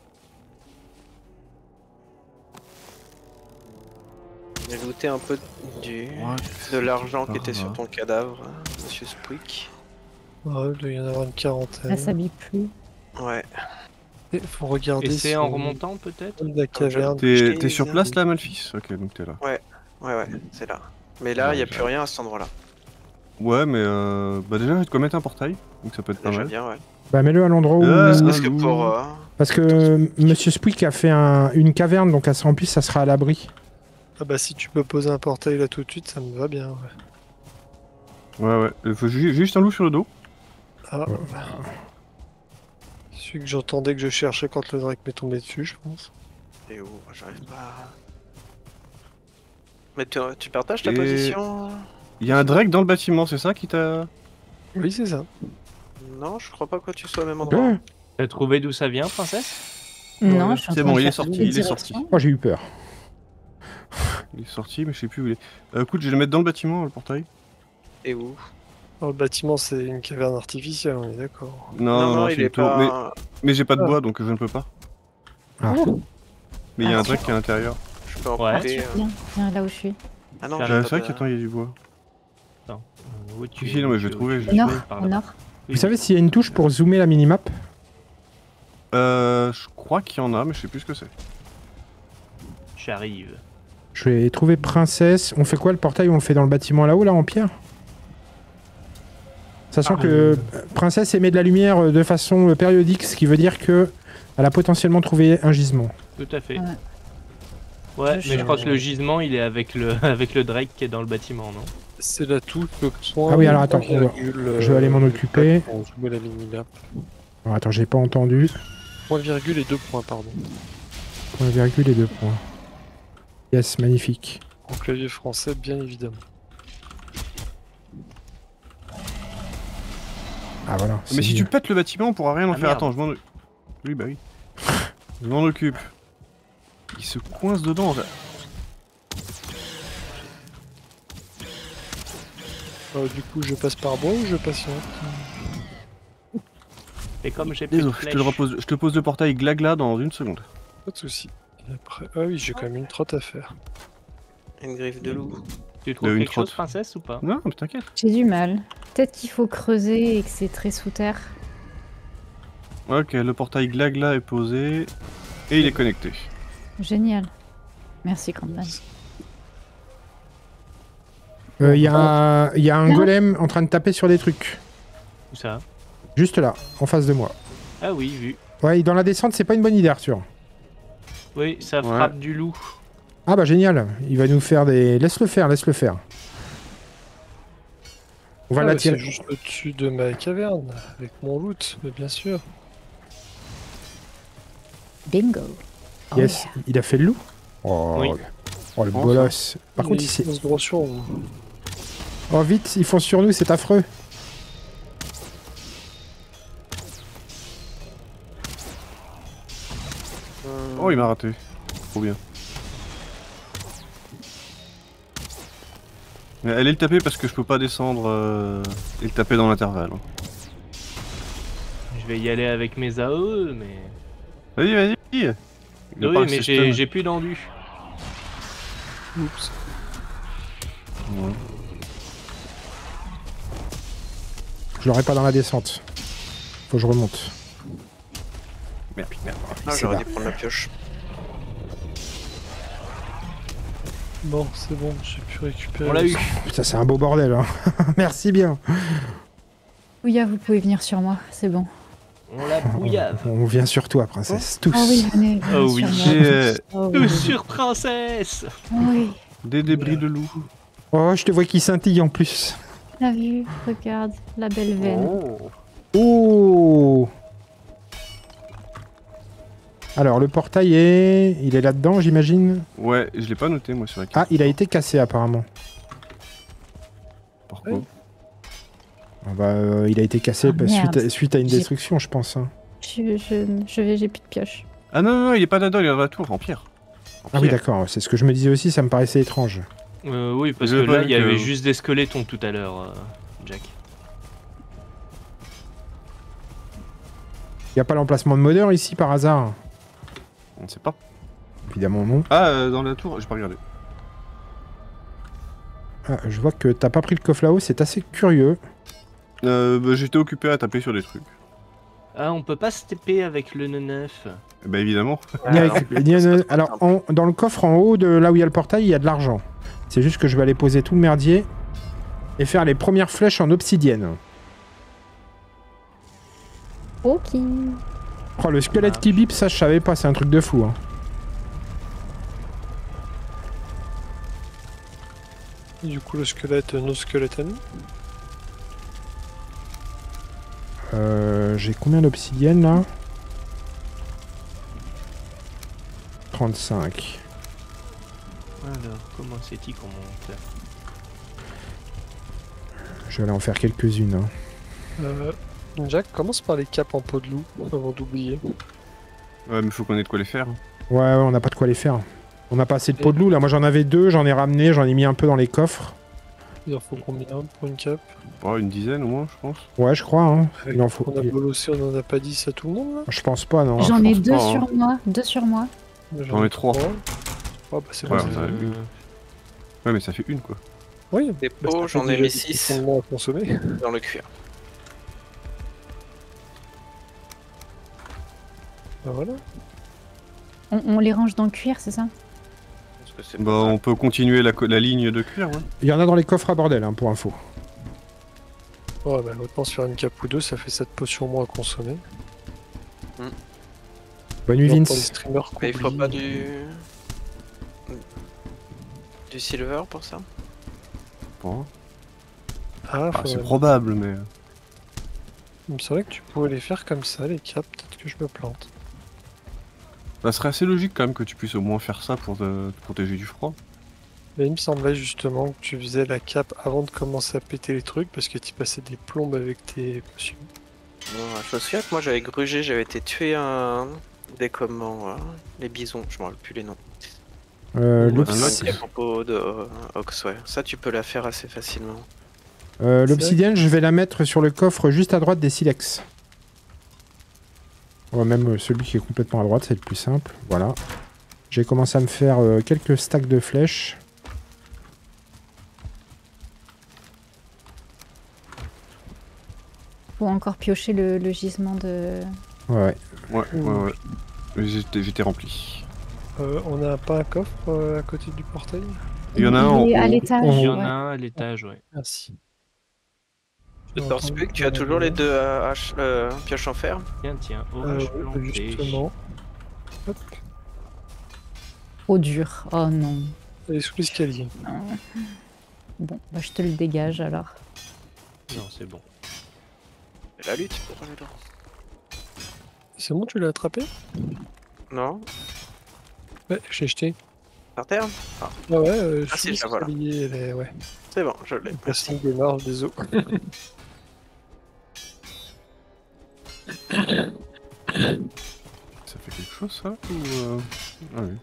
J'ai looté un peu du... de l'argent qui Ah, était sur ah. ton cadavre, monsieur Squeak. Ouais, il doit y en avoir une quarantaine. Là, ça bip plus. Ouais. Il faut regarder Et c'est si en on- remontant peut-être? de la caverne. T'es Je t'es sur les place ai. là, Malphite? Ok, donc t'es là. Ouais, ouais, c'est là. Mais là, il Ouais, n'y a j'ai- plus rien à cet endroit-là. Ouais, mais euh... bah déjà, j'ai de quoi mettre un portail, donc ça peut être pas Déjà mal. bien, ouais. Bah, mets-le à l'endroit où. Euh, Parce que loup. pour... euh, Parce que euh, Monsieur Squeak a fait un- une caverne, donc à ça en plus, ça sera à l'abri. Ah bah si tu peux poser un portail là tout de suite, ça me va bien. Ouais. Ouais, ouais. Il faut ju- juste un loup sur le dos. Ah. Ouais. Celui que j'entendais que je cherchais quand le Drake m'est tombé dessus, je pense. Et où? J'arrive pas à... Mais tu, tu partages ta Et- position? Il y a un Drake dans le bâtiment, c'est ça qui t'a... Oui, c'est ça. Non, je crois pas que tu sois au même endroit. Euh, T'as trouvé d'où ça vient, Princesse? Non, Ouais, je suis en c'est train bon, de il est chercher sorti, les il est directions. sorti. Oh, j'ai eu peur. Il est sorti, mais je sais plus où il est. Euh, écoute, je vais le mettre dans le bâtiment, le portail. Et où? Alors, le bâtiment, c'est une caverne artificielle, on est d'accord. Non, non, non, il c'est est une tour. Mais, pas... mais j'ai pas de Ah. bois, donc je ne peux pas. Ah. Oh, Mais il y a Ah, un Drake qui est à l'intérieur. Je peux en Ouais. couper, euh. viens, viens là où je suis. Ah non, Ah, j'ai J'avais pas ça de- qu'attends, il y a du bois. Euh, où tu Si, si, non, mais je vais trouver, je Au vais nord, trouver par au là. nord. Vous savez s'il y a une touche pour zoomer la minimap? Euh, je crois qu'il y en a, mais je sais plus ce que c'est. J'arrive. Je vais trouver Princesse. On fait quoi, le portail? On le fait dans le bâtiment là-haut, là, en pierre? Sachant Ah, que euh. euh, Princesse émet de la lumière euh, de façon euh, périodique, ce qui veut dire que elle a potentiellement trouvé un gisement. Tout à fait. Ouais. Ouais, Je mais suis- je crois que le gisement, il est avec le, avec le Drake qui est dans le bâtiment, non? C'est la touche, le point. Ah oui, alors attends, point virgule, euh, je vais aller m'en occuper. pour jouer la mini-map. Alors, attends, j'ai pas entendu. Point virgule et deux points, pardon. Point virgule et deux points. Yes, magnifique. En clavier français, bien évidemment. Ah voilà. Mais si tu pètes le bâtiment, on pourra rien en Ah, faire. merde. Attends, je m'en occupe. Oui, bah oui. Je m'en occupe. Il se coince dedans. Là. Euh, du coup, je passe par bois ou je patiente? Et comme j'ai plus de Désolé, je te, le flèches, repose, je te pose le portail glagla dans une seconde. Pas de soucis. Et après... Ah oui, j'ai quand même une trotte à faire. Une griffe de loup. tu trouves une quelque chose, trotte. princesse, ou pas? Non, mais t'inquiète. J'ai du mal. Peut-être qu'il faut creuser et que c'est très sous terre. Ok, le portail glagla est posé. Et il est connecté. Génial. Merci, Campbell. Il euh, y, y a un Non. golem en train de taper sur des trucs. Où ça? Juste là, en face de moi. Ah oui, vu. Ouais, dans la descente, c'est pas une bonne idée, Arthur. Oui, ça Ouais. frappe du loup. Ah bah génial, il va nous faire des... Laisse-le faire, laisse-le faire. On va Ah, bah, l'attirer. c'est juste au-dessus de ma caverne, avec mon loot, mais bien sûr. Bingo. Oh, Yes, il a fait le loup. Oh, Oui. oh le Oh, bolos. Par Mais contre, il ils s'est... se gros sur vous. Oh vite, ils font sur nous, c'est affreux. Oh, il m'a raté. Trop bien. Mais allez le taper parce que je peux pas descendre euh, et le taper dans l'intervalle. hein. Je vais y aller avec mes A E, mais... Vas-y, vas-y. Il a Oui, pas mais resté j'ai stun. j'ai plus d'endu. Oups. Ouais. Je l'aurai pas dans la descente. Faut que je remonte. Merde, merde. Ah, C'est j'aurais là. dû prendre la pioche. Bon, c'est bon, j'ai pu récupérer. On l'a le- eu. Putain, c'est un beau bordel. Hein. Merci bien. Ouya, vous pouvez venir sur moi, c'est bon. On la bouillave. On vient sur toi, princesse. Tous. Ah oui, venez. venez Oh sur oui, moi. J'ai euh, Oh Tout oui. sur princesse. Oui, des débris de loup. Oh, je te vois qui scintille en plus. la vue, regarde, la belle veine. Oh. Oh. Alors, le portail est... Il est là-dedans, j'imagine. Ouais, je l'ai pas noté moi sur la Ah, carte. il a été cassé, apparemment. Pourquoi Ah bah, euh, il a été cassé Ah, bah, merde. suite, à, suite à une J'ai- destruction, je pense. hein. Je, je, je vais, j'ai plus de pioche. Ah non, non, non, il est pas là-dedans, il est dans la tour, en pierre. En Ah oui, pierre. d'accord. C'est ce que je me disais aussi, ça me paraissait étrange. Euh, oui, parce Je que veux pas là, il y que- avait juste des squelettons tout à l'heure, euh, Jack. Il n'y a pas l'emplacement de modeur ici, par hasard? On ne sait pas. Évidemment, non. Ah, euh, dans la tour, j'ai pas regardé. Ah, je vois que t'as pas pris le coffre là-haut, c'est assez curieux. Euh, bah, j'étais occupé à taper sur des trucs. Ah, on peut pas se taper avec le neuf. Bah évidemment. Ni Ah, avec- non. ni- Ça, euh, c'est alors, simple. en- dans le coffre en haut de là où il y a le portail, il y a de l'argent. C'est juste que je vais aller poser tout le merdier et faire les premières flèches en obsidienne. Ok. Oh, le squelette qui bip, ça je savais pas, c'est un truc de fou. Hein. Du coup, le squelette, nos squelettes à nous. Euh, J'ai combien d'obsidienne là? trente-cinq. Alors, comment c'est-il qu'on monte? Je vais aller en faire quelques-unes. Hein. Euh, Jack, commence par les capes en peau de loup, avant d'oublier. Ouais, mais faut qu'on ait de quoi les faire. Ouais, ouais, on n'a pas de quoi les faire. On n'a pas assez de peau de loup là. Moi j'en avais deux, j'en ai ramené, j'en ai mis un peu dans les coffres. Il en faut combien pour une cape? Oh, une dizaine au moins, je pense. Ouais, je crois. Hein. Il en faut. On a bolossé, on en a pas dit ça à tout le monde là? Je pense pas, non. J'en je ai pense deux pas, hein. sur moi, deux sur moi. J'en ai trois. Oh bah c'est Ouais, bon, ça c'est va. bon. Ouais, mais ça fait une quoi. Oui, Des bah, pots, ça j'en fait ai déjà mis des six fondements à consommer. dans le cuir. Bah voilà. On, on les range dans le cuir, c'est ça? Parce que c'est Bah, pas on peut continuer la, co- la ligne de cuir, ouais. Il y en a dans les coffres à bordel, hein, pour info. Ouais, bah autant se faire une cape ou deux, ça fait sept potions moins à consommer. Bonne nuit, Et on prend des Vince. streamers Mais il faut qu'oublient. pas du... Du silver pour ça? Bon. Ah, Ah, faudrait- c'est probable, mais. Il me semblait que tu pouvais les faire comme ça, les capes, peut-être que je me plante. Ça serait assez logique quand même que tu puisses au moins faire ça pour te, te protéger du froid. Mais il me semblait justement que tu faisais la cape avant de commencer à péter les trucs parce que tu passais des plombes avec tes potions. Bon, je me souviens que moi j'avais grugé, j'avais été tué un... des comment, euh, les bisons, je me rappelle plus les noms. Euh, Un l'obs- À propos de euh, Ox, ouais. Ça tu peux la faire assez facilement. euh, L'obsidienne, je vais la mettre sur le coffre juste à droite des silex. Ouais, même euh, celui qui est complètement à droite, c'est le plus simple. Voilà. J'ai commencé à me faire euh, quelques stacks de flèches. Faut encore piocher le, le gisement de... Ouais. Ouais, ouais, ouais. Mais J'étais j'étais rempli. Euh, on n'a pas un coffre euh, à côté du portail? Il y en a un en Il est à haut. l'étage. Il y en ouais. a un à l'étage, ouais. Merci. Je te pense plus que tu as toujours les deux euh, haches, euh, pioches en fer. Tiens, tiens, Euh, orage planté. justement. Hop, Trop dur. Oh non. elle est sous l'escalier. Bon, bah je te le dégage alors. Non, c'est bon. C'est la lutte pour aller là. C'est bon, tu l'as attrapé? Non? Ouais, j'ai jeté. Par terre? Ah ouais, euh, Ah sous si, je la vois là. l'escalier, elle est... ouais. C'est bon, je l'ai. Le plastique des marges des os. Ça fait quelque chose ça ou euh... ah, oui.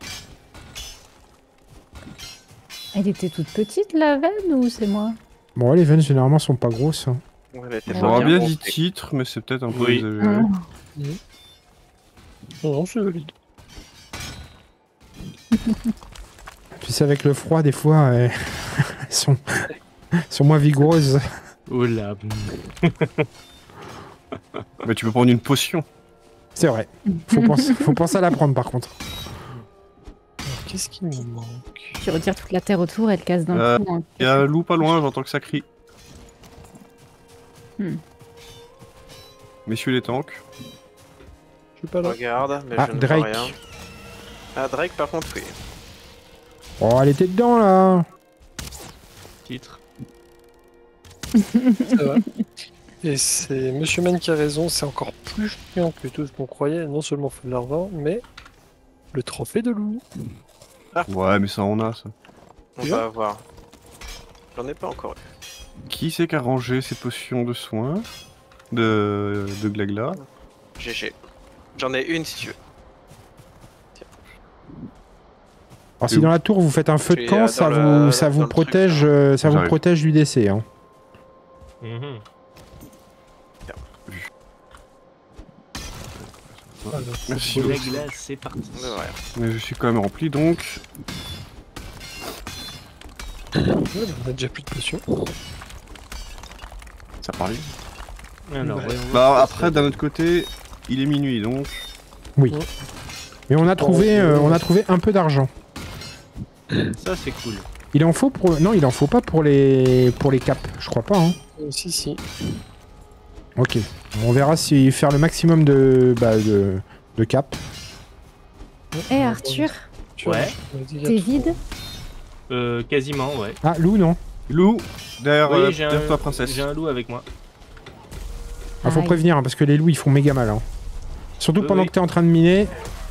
Elle était toute petite la veine ou c'est moi? Bon, ouais, les veines généralement sont pas grosses. hein. Ouais, elle était Ouais. pas J'aurais bien montée. dit titre, mais c'est peut-être un peu Oui. exagéré. Non, non, c'est valide. Tu sais, avec le froid, des fois, euh, elles sont... elles sont moins vigoureuses. Oula. Mais tu peux prendre une potion. C'est vrai. Faut penser, faut penser à la prendre par contre. Alors, qu'est-ce qui me manque? Tu retires toute la terre autour, elle casse d'un Euh, coup. hein. Il y a un loup pas loin, j'entends que ça crie. Hmm. Messieurs les tanks. Je suis pas là. Regarde, mais Ah, je ne vois Drake. rien. Ah, Drake par contre, oui. Oh, elle était dedans là. Titre. Ça va. Et c'est Monsieur Man qui a raison, c'est encore plus chiant que tout ce qu'on croyait. Non seulement faut de l'argent, mais le trophée de loup. Ouais, mais ça on a ça. On Tu va voir. J'en ai pas encore eu. Qui c'est qui a rangé ces potions de soins de, de Glagla? G G. J'en ai une si tu veux. Alors, si dans la tour vous faites un feu Tu de es, camp, euh, ça dans vous, le- ça dans vous le truc, protège, là. euh, ça vous J'arrive. protège du décès. Hein. Mhm. Alors, Merci. La l'autre. glace, c'est parti. De rien. Mais je suis quand même rempli donc. ouais, on a déjà plus de potions. Ça parle. Alors, Ouais. voyons voir Bah ce après que d'un autre côté, il est minuit donc. Oui. Mais on a trouvé, Bon, euh, euh, on a trouvé un peu d'argent. ça, c'est cool. Il en faut pour, non, il en faut pas pour les, pour les caps. Je crois pas. Hein. Euh, si, si. Ok. On verra si faire le maximum de, bah, de, de cap. Eh Arthur, Tu Ouais. on a dit il y a t'es trop. vide? Euh, quasiment, ouais. Ah, Lou, non. Lou, derrière, euh, Oui, j'ai derrière un, toi princesse. j'ai un loup avec moi. Ah, faut Aïe. prévenir hein, parce que les loups ils font méga mal. Hein. Surtout Oui, pendant oui. que t'es en train de miner.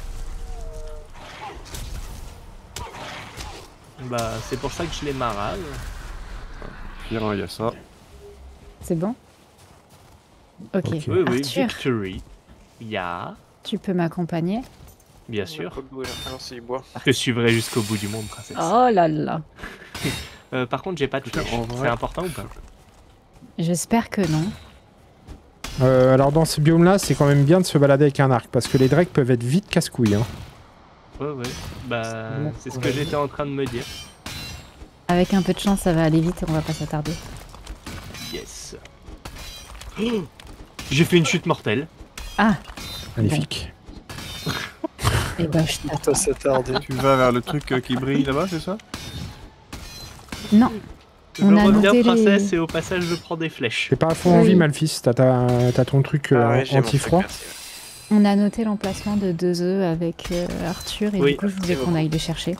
Bah, c'est pour ça que je les marave. Pire, hein, il y a ça. C'est bon? Ok. Ok. Oui, oui, Arthur, victory. Ya, tu peux m'accompagner? bien sûr. Alors c'est du bois. Je suivrai jusqu'au bout du monde, princesse. Oh là là. Euh, par contre, j'ai pas de Putain, flèche. en vrai- C'est important ou pas? J'espère que non. Euh, alors dans ce biome là, c'est quand même bien de se balader avec un arc parce que les drakes peuvent être vite casse-couilles. Hein. Ouais, ouais. Bah, bon, c'est ce on que va j'étais en train de me dire. Avec un peu de chance, ça va aller vite et on va pas s'attarder. Yes. Oh, j'ai fait une chute mortelle. Ah, Magnifique. et bah je Ça t'attends. s'attarder. Tu vas vers le truc euh, qui brille là-bas, c'est ça? Non, Je On a reviens, noté princesse, les- et au passage, je prends des flèches. T'es pas à fond en Oui. vie, Malphis. T'as ta- t'as ton truc euh, Ah ouais, j'ai mon truc, anti-froid. merci. on a noté l'emplacement de deux œufs avec euh, Arthur et Oui, du coup je voulais c'est qu'on bon. aille les chercher.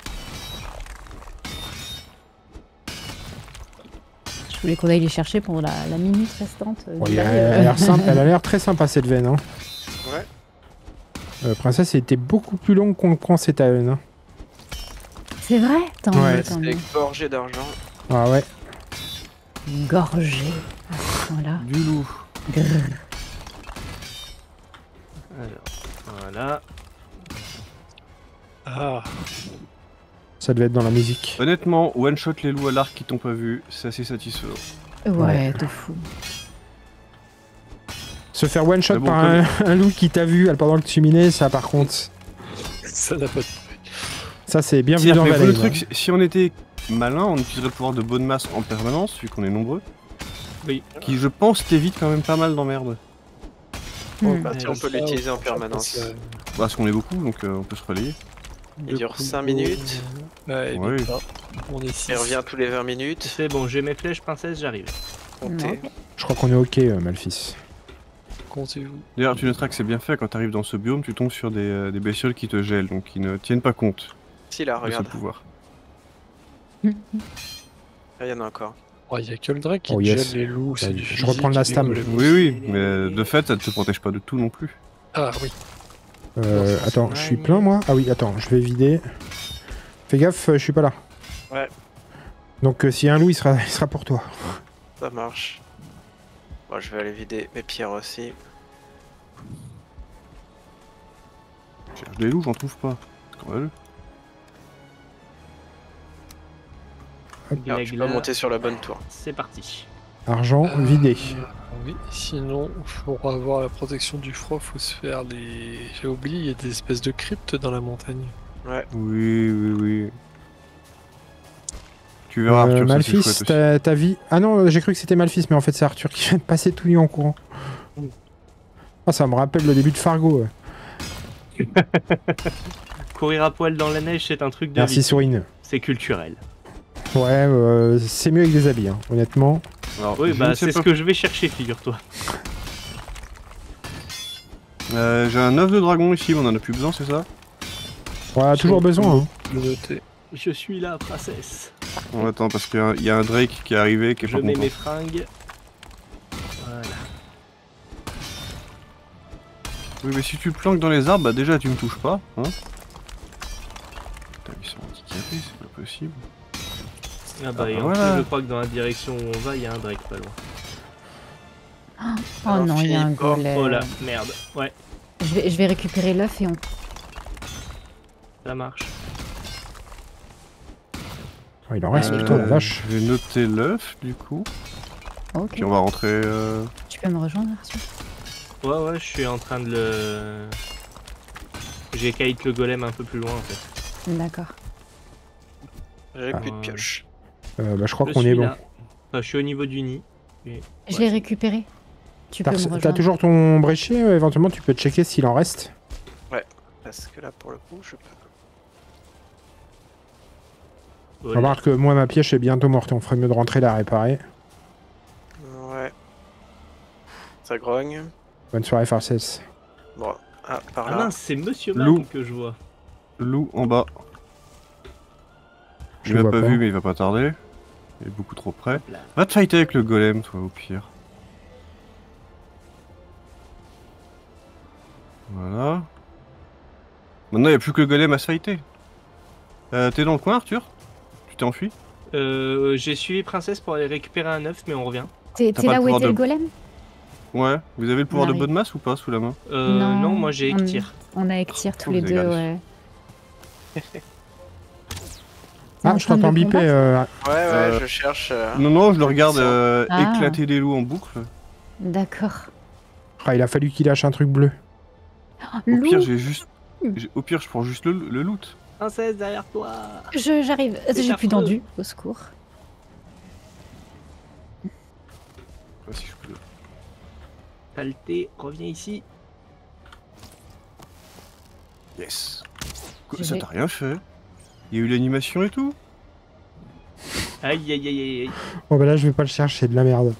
Je voulais qu'on aille les chercher pour la, la minute restante. euh, Bon, du il a- bail, elle euh. a l'air simple- elle a l'air très sympa cette veine. Hein. Ouais. Euh, Princesse était beaucoup plus longue qu'on le prend cette arène. Hein. C'est vrai? Tant Ouais. mieux, tant mieux. C'est gorgé d'argent. Ah ouais. Gorgé. Voilà. Du loup. Grrr. Alors, voilà. Ah, Ça devait être dans la musique. Honnêtement, one shot les loups à l'arc qui t'ont pas vu, c'est assez satisfaisant. Ouais, Ouais. de fou. Se faire one shot Mais bon, par un, un loup qui t'a vu pendant que tu minais, ça par contre, ça n'a pas de... ça c'est bien vu dans C'est-à-dire que Valheim. le truc, c'est- si on était malin, on utiliserait le pouvoir de bonne masse en permanence, vu qu'on est nombreux. Oui. Qui, je pense, t'évite quand même pas mal d'emmerdes. Hmm. Bah, tiens, on peut l'utiliser en permanence. Euh, Bah, parce qu'on est beaucoup, donc euh, on peut se relayer. Il dure cinq minutes. Ouais, Ouais. mais pas. On est six. Il revient tous les vingt minutes. C'est bon, j'ai mes flèches princesse, j'arrive. Comptez. Je crois qu'on est ok, euh, Malfis. Comptez-vous. D'ailleurs, tu noteras que c'est bien fait, quand t'arrives dans ce biome, tu tombes sur des, euh, des bestioles qui te gèlent, donc qui ne tiennent pas compte Si, là, de ce regarde. pouvoir. Ah, il y en a encore. Il n'y a que le Drake qui Oh, gèle yes. les loups. c'est Vas-y, du je physique, reprends le Nastam. des golems. Oui, oui, mais euh, de fait, ça ne te protège pas de tout non plus. Ah oui. Euh, attends, je suis plein moi? Ah oui, attends, je vais vider. Fais gaffe, euh, je suis pas là. Ouais. Donc euh, s'il y a un loup, il sera, il sera pour toi. Ça marche. Moi, je vais aller vider mes pierres aussi. Je cherche des loups, j'en trouve pas. Scandaleux. Alors, tu peux monter sur la bonne tour. C'est parti. Argent, Euh, vidé. Oui, sinon, pour avoir la protection du froid, faut se faire des... J'ai oublié, il y a des espèces de cryptes dans la montagne. Ouais. Oui, oui, oui. Tu verras, Euh, Arthur, ça c'est Malfis, chouette aussi. ta, ta vie. Ah non, j'ai cru que c'était Malfis, mais en fait c'est Arthur qui vient de passer tout nu en courant. Ah, ça me rappelle le début de Fargo. ouais. Courir à poil dans la neige, c'est un truc de Merci vie. Sourine. C'est culturel. Ouais, euh, c'est mieux avec des habits, hein, honnêtement. Alors, Oui, je bah ne sais c'est ce pas- que je vais chercher, figure-toi. Euh, J'ai un œuf de dragon ici, mais on en a plus besoin, c'est ça? Ouais, toujours besoin. Hein. Le noter. Je suis là, princesse. On attend parce qu'il y a un- il y, a un Drake qui est arrivé qui est Je pas mets content. mes fringues. Voilà. Oui, mais si tu planques dans les arbres, bah déjà tu me touches pas, hein. Putain, ils sont handicapés, c'est pas possible. Ah bah, Ah, et en voilà. plus, je crois que dans la direction où on va, il y a un Drake pas loin. Oh non, il y a un Oh, golem. Oh là, merde. Ouais, Je vais, je vais récupérer l'œuf et on... ça marche. Oh, il en reste, Euh, putain, la vache. Je vais noter l'œuf du coup, Ok, puis on va rentrer. Euh... tu peux me rejoindre, Arthur? Ouais, ouais, je suis en train de le... J'ai kite le golem un peu plus loin en fait. D'accord. J'ai Ah. plus de pioche. Euh, bah, je crois Je qu'on suis est bon. là. Enfin, je suis au niveau du nid. Et- Je ouais. l'ai récupéré. Tu peux T'as me t'as rejoindre. toujours ton bréchet, euh, éventuellement tu peux checker s'il en reste. Parce que là, pour le coup, je peux. Voilà. Remarque que moi ma pièce est bientôt morte, on ferait mieux de rentrer la réparer. Ouais. Ça grogne. Bonne soirée Farcès. Bon. Ah, par Ah là. mince, c'est Monsieur Loup. Marc que je vois. Loup en bas. Je Il m'a vois pas, pas. vu, mais il va pas tarder. Il est beaucoup trop près. Hop là. Va te fighter avec le golem, toi, au pire. Voilà. Maintenant, il n'y a plus que le golem à se fighter. Euh, T'es dans le coin, Arthur? Tu t'es enfui? Euh, j'ai suivi Princesse pour aller récupérer un œuf, mais on revient. T'es T'as t'es pas là le où pouvoir était de- le golem? Ouais. Vous avez le pouvoir On de arrive. bonne masse ou pas sous la main? Euh, Non, non, moi j'ai on- Ektir. On a Ektir tous Oh, les vous deux, avez ouais. Ah, je t'entends biper. euh, Ouais, ouais, Euh, je cherche. euh, Non, non, je le regarde ça. euh, Ah. éclater des loups en boucle. D'accord. Ah, il a fallu qu'il lâche un truc bleu. Au Loup, pire, j'ai juste. j'ai- Au pire, je prends juste le, le loot. Princesse, derrière toi. je- j'arrive. C'est J'ai plus affreux. d'endu, au secours. Ouais, si je peux. Saleté, reviens ici. Yes. Quoi, Je ça vais- t'a rien fait? Il y a eu l'animation et tout? Aïe aïe aïe aïe aïe. Oh bah là je vais pas le chercher, de la merde.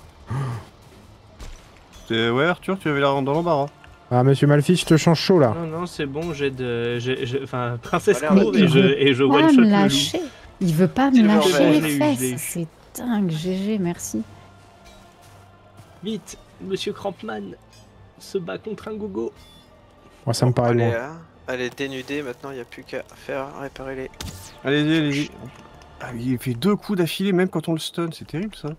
C'est- Ouais, Arthur, tu avais l'air dans l'embarras. Ah monsieur Malfis, je te change chaud là. Non, non, c'est bon, j'ai de. j'ai- j'ai- Enfin, Princesse Ça a l'air court Mais et il je, veut et je Pas one shot me le loup. lâcher. Il veut pas me Silver lâcher Vert. Je les l'ai eu, je l'ai fesses. eu. C'est dingue, G G, merci. Vite, Monsieur Crampman se bat contre un gogo. Oh, ça me paraît Elle est, loin. euh, elle est dénudée, maintenant il n'y a plus qu'à faire réparer les... Allez-y, allez-y. Ah, il fait deux coups d'affilée même quand on le stun, c'est terrible ça.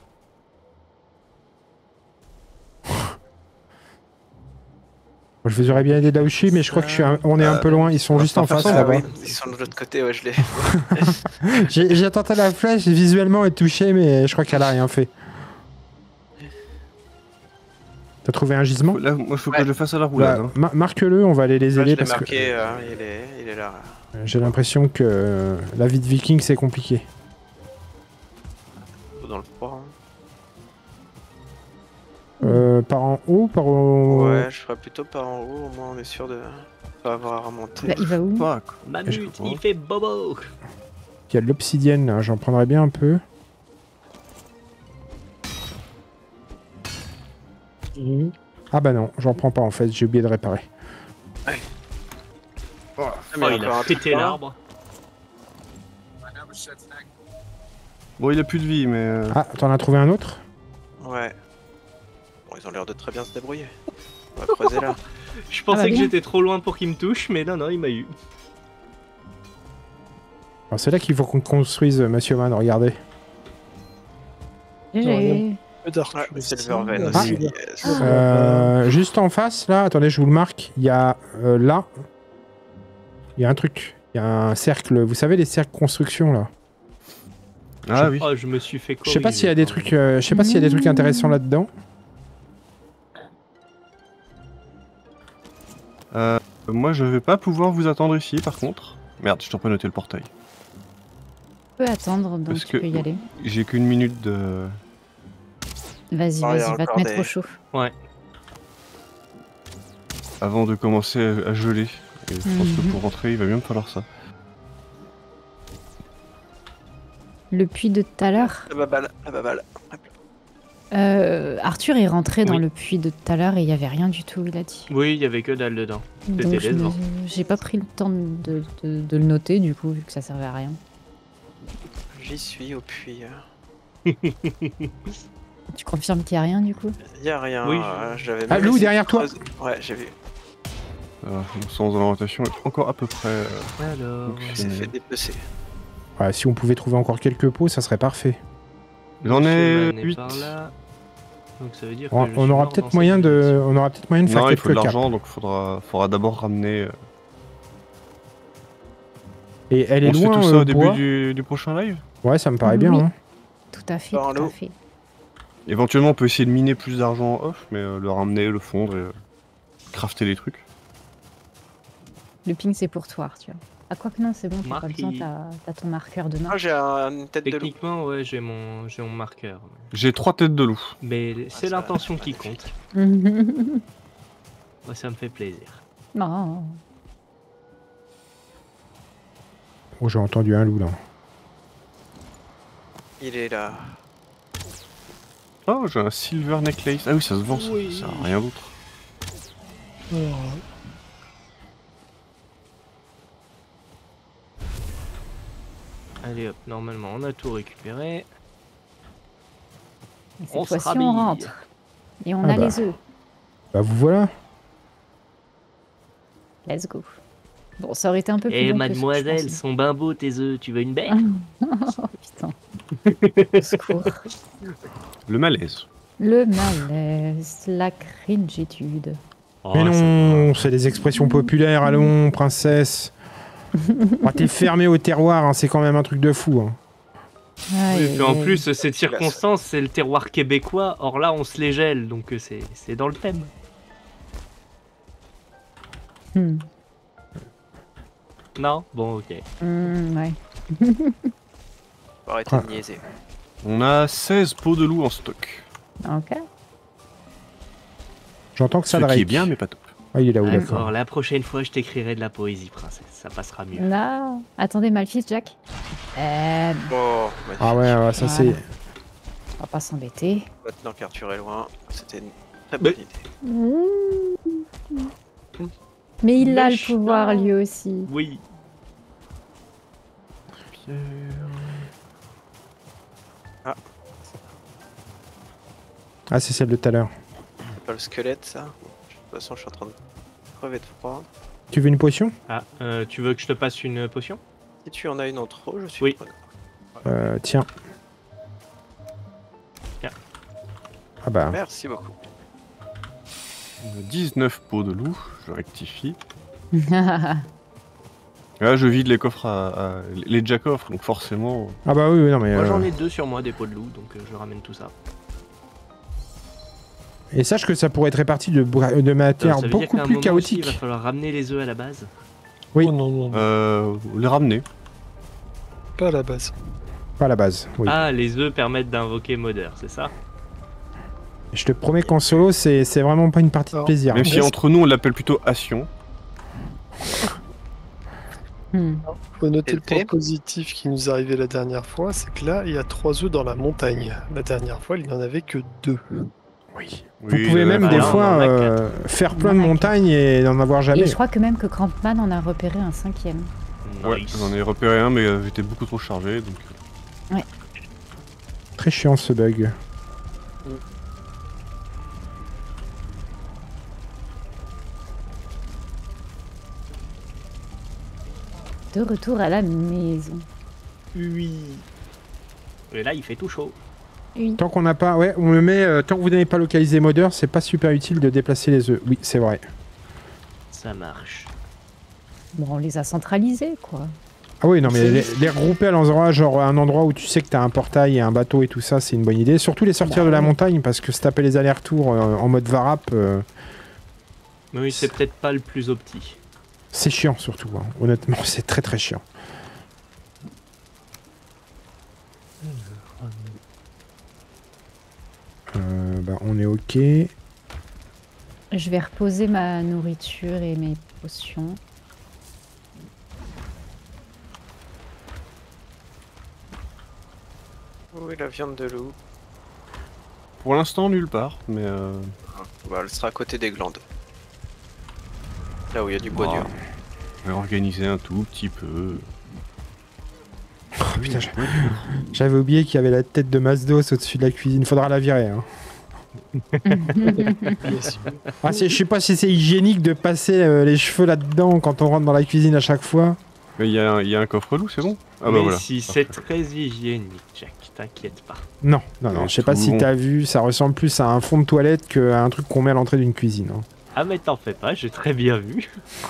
Je vous aurais bien aidé là où je suis, mais je crois que je suis un... on est un peu loin. Ils sont juste en face Ah là-bas. oui, ils sont de l'autre côté, ouais, je l'ai. J'ai j'ai tenté la flèche, visuellement elle touché, mais je crois qu'elle a rien fait. T'as trouvé un gisement? Là, moi, faut Ouais. que je le fasse à la roulade. Bah, hein. ma- marque-le, on va aller les Là, je aider l'ai parce que marqué, euh, il, est, il est là. j'ai l'impression que euh, la vie de viking c'est compliqué. Dans le froid. hein. Euh, par en haut, par en... Ouais, je ferais plutôt par en haut, au moins on est sûr de pas avoir à remonter. Bah, il va où? Fuck. Mamut, Je il fait bobo. Il y a de l'obsidienne là, j'en prendrais bien un peu. Ah bah non, j'en prends pas en fait, j'ai oublié de réparer. Ah, Oh, mais il encore a un pété truc, l'arbre. Bon, il a plus de vie, mais. euh, Ah, t'en as trouvé un autre? Ouais. Bon, ils ont l'air de très bien se débrouiller. On va creuser là. Je pensais Ah bah que bien. j'étais trop loin pour qu'il me touche, mais non, non, il m'a eu. Alors, c'est là qu'il faut qu'on construise, euh, Monsieur Man, regardez. J'ai- Peu d'Arthur Ouais, c'est le ici. verveine Ah. aussi. yes. Euh, juste en face, là, attendez, je vous le marque, il y a euh, là, il y a un truc, il y a un cercle, vous savez les cercles construction là. Ah oui. Oh, je me suis fait Je sais pas s'il y a des corriger, trucs, euh, je sais pas s'il y a des trucs intéressants là-dedans. Euh, moi, je vais pas pouvoir vous attendre ici, par contre. Merde, je t'en pas noter le portail. On peut attendre, donc Parce tu que- peux y aller. J'ai qu'une minute de. Vas-y, Ah, il y a vas-y, va te encore mettre des- au chaud. Ouais. avant de commencer à, à geler. Et je pense que Mhm. pour rentrer, il va bien me falloir ça. Le puits de tout à l'heure. La baballe, la baballe. Hop là. Euh, Arthur est rentré dans Oui. le puits de tout à l'heure et il y avait rien du tout, il a dit. Oui, il y avait que dalle dedans. C'était Donc je me- décevant. j'ai pas pris le temps de, de- de le noter du coup, vu que ça servait à rien. J'y suis au puits. Tu confirmes qu'il y a rien du coup? Y a rien. Oui, euh, j'avais Ah, même Lou, essayé derrière de toi. creuser. Ouais, j'ai vu. Euh, mon sens d'orientation est encore à peu près. euh, Alors, donc, Il s'est euh, fait dépecer. Ouais, si on pouvait trouver encore quelques pots, ça serait parfait. J'en ai Monsieur Man est huit. par là. Donc ça veut dire On, que je on suis aura mort peut-être dans moyen cette de, direction. on aura peut-être moyen de faire Non, il faut de quelques caps. l'argent, donc faudra, faudra d'abord ramener. euh, Et elle est On se fait loin tout ça euh, au début bois. du, du prochain live. Ouais, ça me paraît bien. Oui. Hein. Tout à fait, Par tout à l'eau. fait. Éventuellement, on peut essayer de miner plus d'argent en off, mais euh, le ramener, le fondre et euh, crafter les trucs. Le ping c'est pour toi Arthur. Ah quoi que non, c'est bon, t'as pas Marquis. besoin, t'as t'as ton marqueur de Ah, marque. j'ai un- une tête de loup. Techniquement, ouais, j'ai mon, j'ai mon marqueur. J'ai trois têtes de loup. Mais c'est ça- l'intention qui compte. non. Moi, ça me fait plaisir. Oh, j'ai entendu un loup là. Il est là. Oh, j'ai un silver necklace. Ah oui, ça se vend, ça. Oui. Ça sert à rien d'autre. Allez hop, normalement, on a tout récupéré. Et On Cette se fois-ci on rhabille. rentre. Et on Ah a bah. les œufs. Bah vous voilà. Let's go. Bon, ça aurait été un peu plus Eh long que ce que je mademoiselle, pensais. sont ben beaux tes œufs, tu veux une bête? Oh, putain. Au secours. Le malaise. Le malaise, la cringitude. Oh, Mais ça non, c'est des expressions populaires. Allons, princesse. Oh, t'es fermé au terroir, hein, c'est quand même un truc de fou. Hein. Aïe, Oui, et puis en aïe, plus, cette circonstance, c'est le terroir québécois. Or là, on se les gèle, donc euh, c'est c'est dans le thème. aïe. Hmm. Non? Bon, ok. Hmm, ouais. Faut arrêter Ah. de niaiser. On a seize pots de loup en stock. Ok. J'entends que ça Ce qui est drake. bien, mais pas top. Ah, il est là-haut, Ah, d'accord. Alors la prochaine fois, je t'écrirai de la poésie, princesse. Ça passera mieux. Là. Attendez, Malfis, Jack. Euh, Oh, magnifique. Ah ouais, ouais, ça c'est. on va pas s'embêter. Maintenant qu'Arthur est loin, c'était une très bonne Mais- idée. Mais il a le Méchant. pouvoir lui aussi. Oui. Ah, c'est celle de tout à l'heure. C'est pas le squelette, ça? De toute façon, je suis en train de crever de froid. Tu veux une potion? Ah, euh, tu veux que je te passe une potion? Si tu en as une en trop, je suis Oui. preneur. euh, Tiens. Tiens. Ah bah. Merci beaucoup. dix-neuf pots de loup, je rectifie. Là, je vide les coffres à, à- les déjà coffres, donc forcément. Ah bah oui, oui non mais. Moi euh, j'en ai deux sur moi, des pots de loup, donc euh, je ramène tout ça. Et sache que ça pourrait être réparti de, bra- de Euh, manière ça veut dire beaucoup qu'à un plus moment chaotique. aussi, il va falloir ramener les œufs à la base. Oui. Oh non, non, non, Euh, les ramener. pas à la base. Pas à la base, oui. Ah, les œufs permettent d'invoquer Modder, c'est ça? Je te promets qu'en solo, c'est c'est vraiment pas une partie de Alors, plaisir. Même si Est-ce- entre nous on l'appelle plutôt Assion. Hmm. Faut noter le Été. point positif qui nous est arrivé la dernière fois, c'est que là, il y a trois œufs dans la montagne. La dernière fois, il n'y en avait que deux. Oui. Vous Oui, pouvez là, même bah des là, on fois en a euh, faire plein de On en a montagnes et n'en avoir jamais. Et je crois que même que Crampman en a repéré un cinquième. Ouais, Nice. j'en ai repéré un, mais euh, j'étais beaucoup trop chargé, donc. Très chiant ce bug. De retour à la maison. Oui. Et là, il fait tout chaud. Oui. Tant qu'on n'a pas, ouais, on me met, euh, tant que vous n'avez pas localisé Modder, c'est pas super utile de déplacer les œufs. Oui, c'est vrai. Ça marche. Bon, on les a centralisés, quoi. Ah oui, non, mais C'est- les, les regrouper à l'endroit, genre un endroit où tu sais que t'as un portail et un bateau et tout ça, c'est une bonne idée. Surtout les sortir Bah de la oui. montagne, parce que se taper les allers-retours euh, en mode varap, euh, Mais oui, c'est peut-être pas le plus opti. c'est chiant surtout. Hein. Honnêtement, c'est très très chiant. Euh, bah, on est ok. Je vais reposer ma nourriture et mes potions. Oui, la viande de loup. Pour l'instant, nulle part, mais. Euh... Bah, elle sera à côté des glandes. Là où il y a du bois Ah, dur. on va organiser un tout petit peu. Oh, putain, j'a- j'avais oublié qu'il y avait la tête de Masdos au-dessus de la cuisine. Faudra la virer. Hein. Bien sûr. Ah, c'est- je sais pas si c'est hygiénique de passer euh, les cheveux là-dedans quand on rentre dans la cuisine à chaque fois. Mais il y, a un- il y a un coffre loup, c'est bon? Ah Mais bah voilà. si, Parfait. c'est très hygiénique, Jack, t'inquiète pas. Non, non, non. Ouais, Je sais pas tout si bon. t'as vu, ça ressemble plus à un fond de toilette qu'à un truc qu'on met à l'entrée d'une cuisine. Hein. Ah mais t'en fais pas, j'ai très bien vu.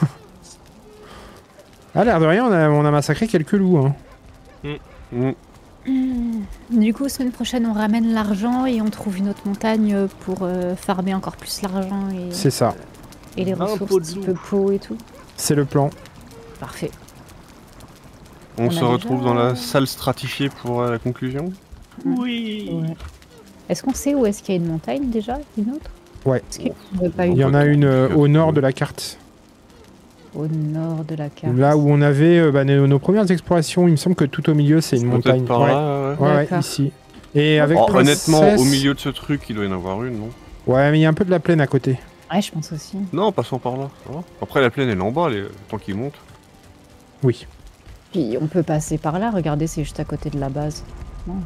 Ah, l'air de rien, on a, on a massacré quelques loups. Hein. Mm. Du coup, semaine prochaine, on ramène l'argent et on trouve une autre montagne pour euh, farmer encore plus l'argent et, C'est ça. et les Un ressources, pot de type loup. peau et tout. C'est le plan. Parfait. On, On se a retrouve déjà- dans la salle stratifiée pour euh, la conclusion. Oui. Ouais. Est-ce qu'on sait où est-ce qu'il y a une montagne déjà? Une autre? Ouais. Est-ce qu'il n'y aurait pas Il une y en a une euh, au nord de la carte. au nord de la carte? Là où on avait euh, bah, nos, nos premières explorations, il me semble que tout au milieu, c'est une Peut-être montagne. par ouais. là, ouais. Ouais, ouais, D'accord. ici. Et avec Oh, Princess- honnêtement, au milieu de ce truc, il doit y en avoir une, non? Ouais, mais il y a un peu de la plaine à côté. Ouais, je pense aussi. Non, passons par là. ça va. Après, la plaine, elle est en bas, les... tant qu'il monte. Oui. Puis on peut passer par là, regardez, c'est juste à côté de la base. Non.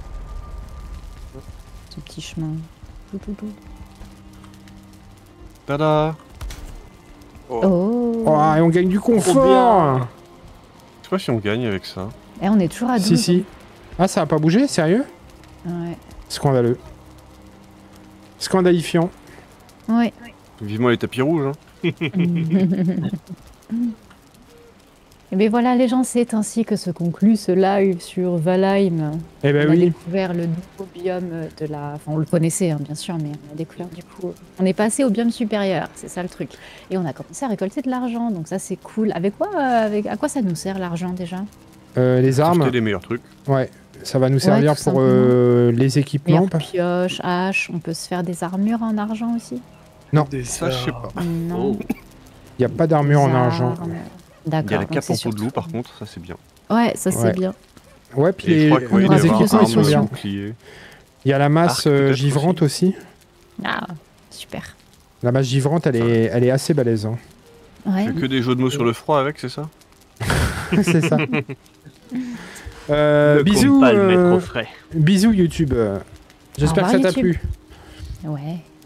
Ce petit chemin. Tout, tout, tout. Tada! Oh. Oh, Oh, et on gagne du confort. bien. Je sais pas si on gagne avec ça. Eh, on est toujours à douze. Si, si. Ah, ça a pas bougé? Sérieux? Ouais. Scandaleux. Scandalifiant. Ouais. Vivement les tapis rouges, hein. Et bien voilà les gens, c'est ainsi que se conclut ce live sur Valheim. Eh ben on a oui. découvert le nouveau biome de la... Enfin on le connaissait hein, bien sûr, mais on a découvert du coup... On est passé au biome supérieur, c'est ça le truc. Et on a commencé à récolter de l'argent, donc ça c'est cool. Avec quoi euh, avec... À quoi ça nous sert l'argent déjà? Euh, les armes, Acheter les meilleurs trucs. ouais, ça va nous servir tout pour euh, les équipements. Meilleure pioche, hache, on peut se faire des armures en argent aussi? Des Ça, je sais arts. pas. Non. Oh. Il n'y a pas d'armure en Des argent. armes. Il y a D'accord. la donc cape c'est en peau de surtout- loup, par contre, ça c'est bien. Ouais, ça c'est Ouais. bien. Ouais, puis Et je les, crois qu'il va y on les aura avoir équipements, ils sont armes, bien. bouclier. Il y a la masse Arc, euh, peut-être givrante aussi. Ah, super. La masse givrante, elle est, elle est assez balèze. Hein. Ouais. Il y a que des jeux de mots sur le froid avec, c'est ça? C'est ça. Euh, Ne bisous, compte pas le mettre euh, au frais. bisous YouTube. Euh, J'espère Au que ça revoir, t'a YouTube. plu. Ouais.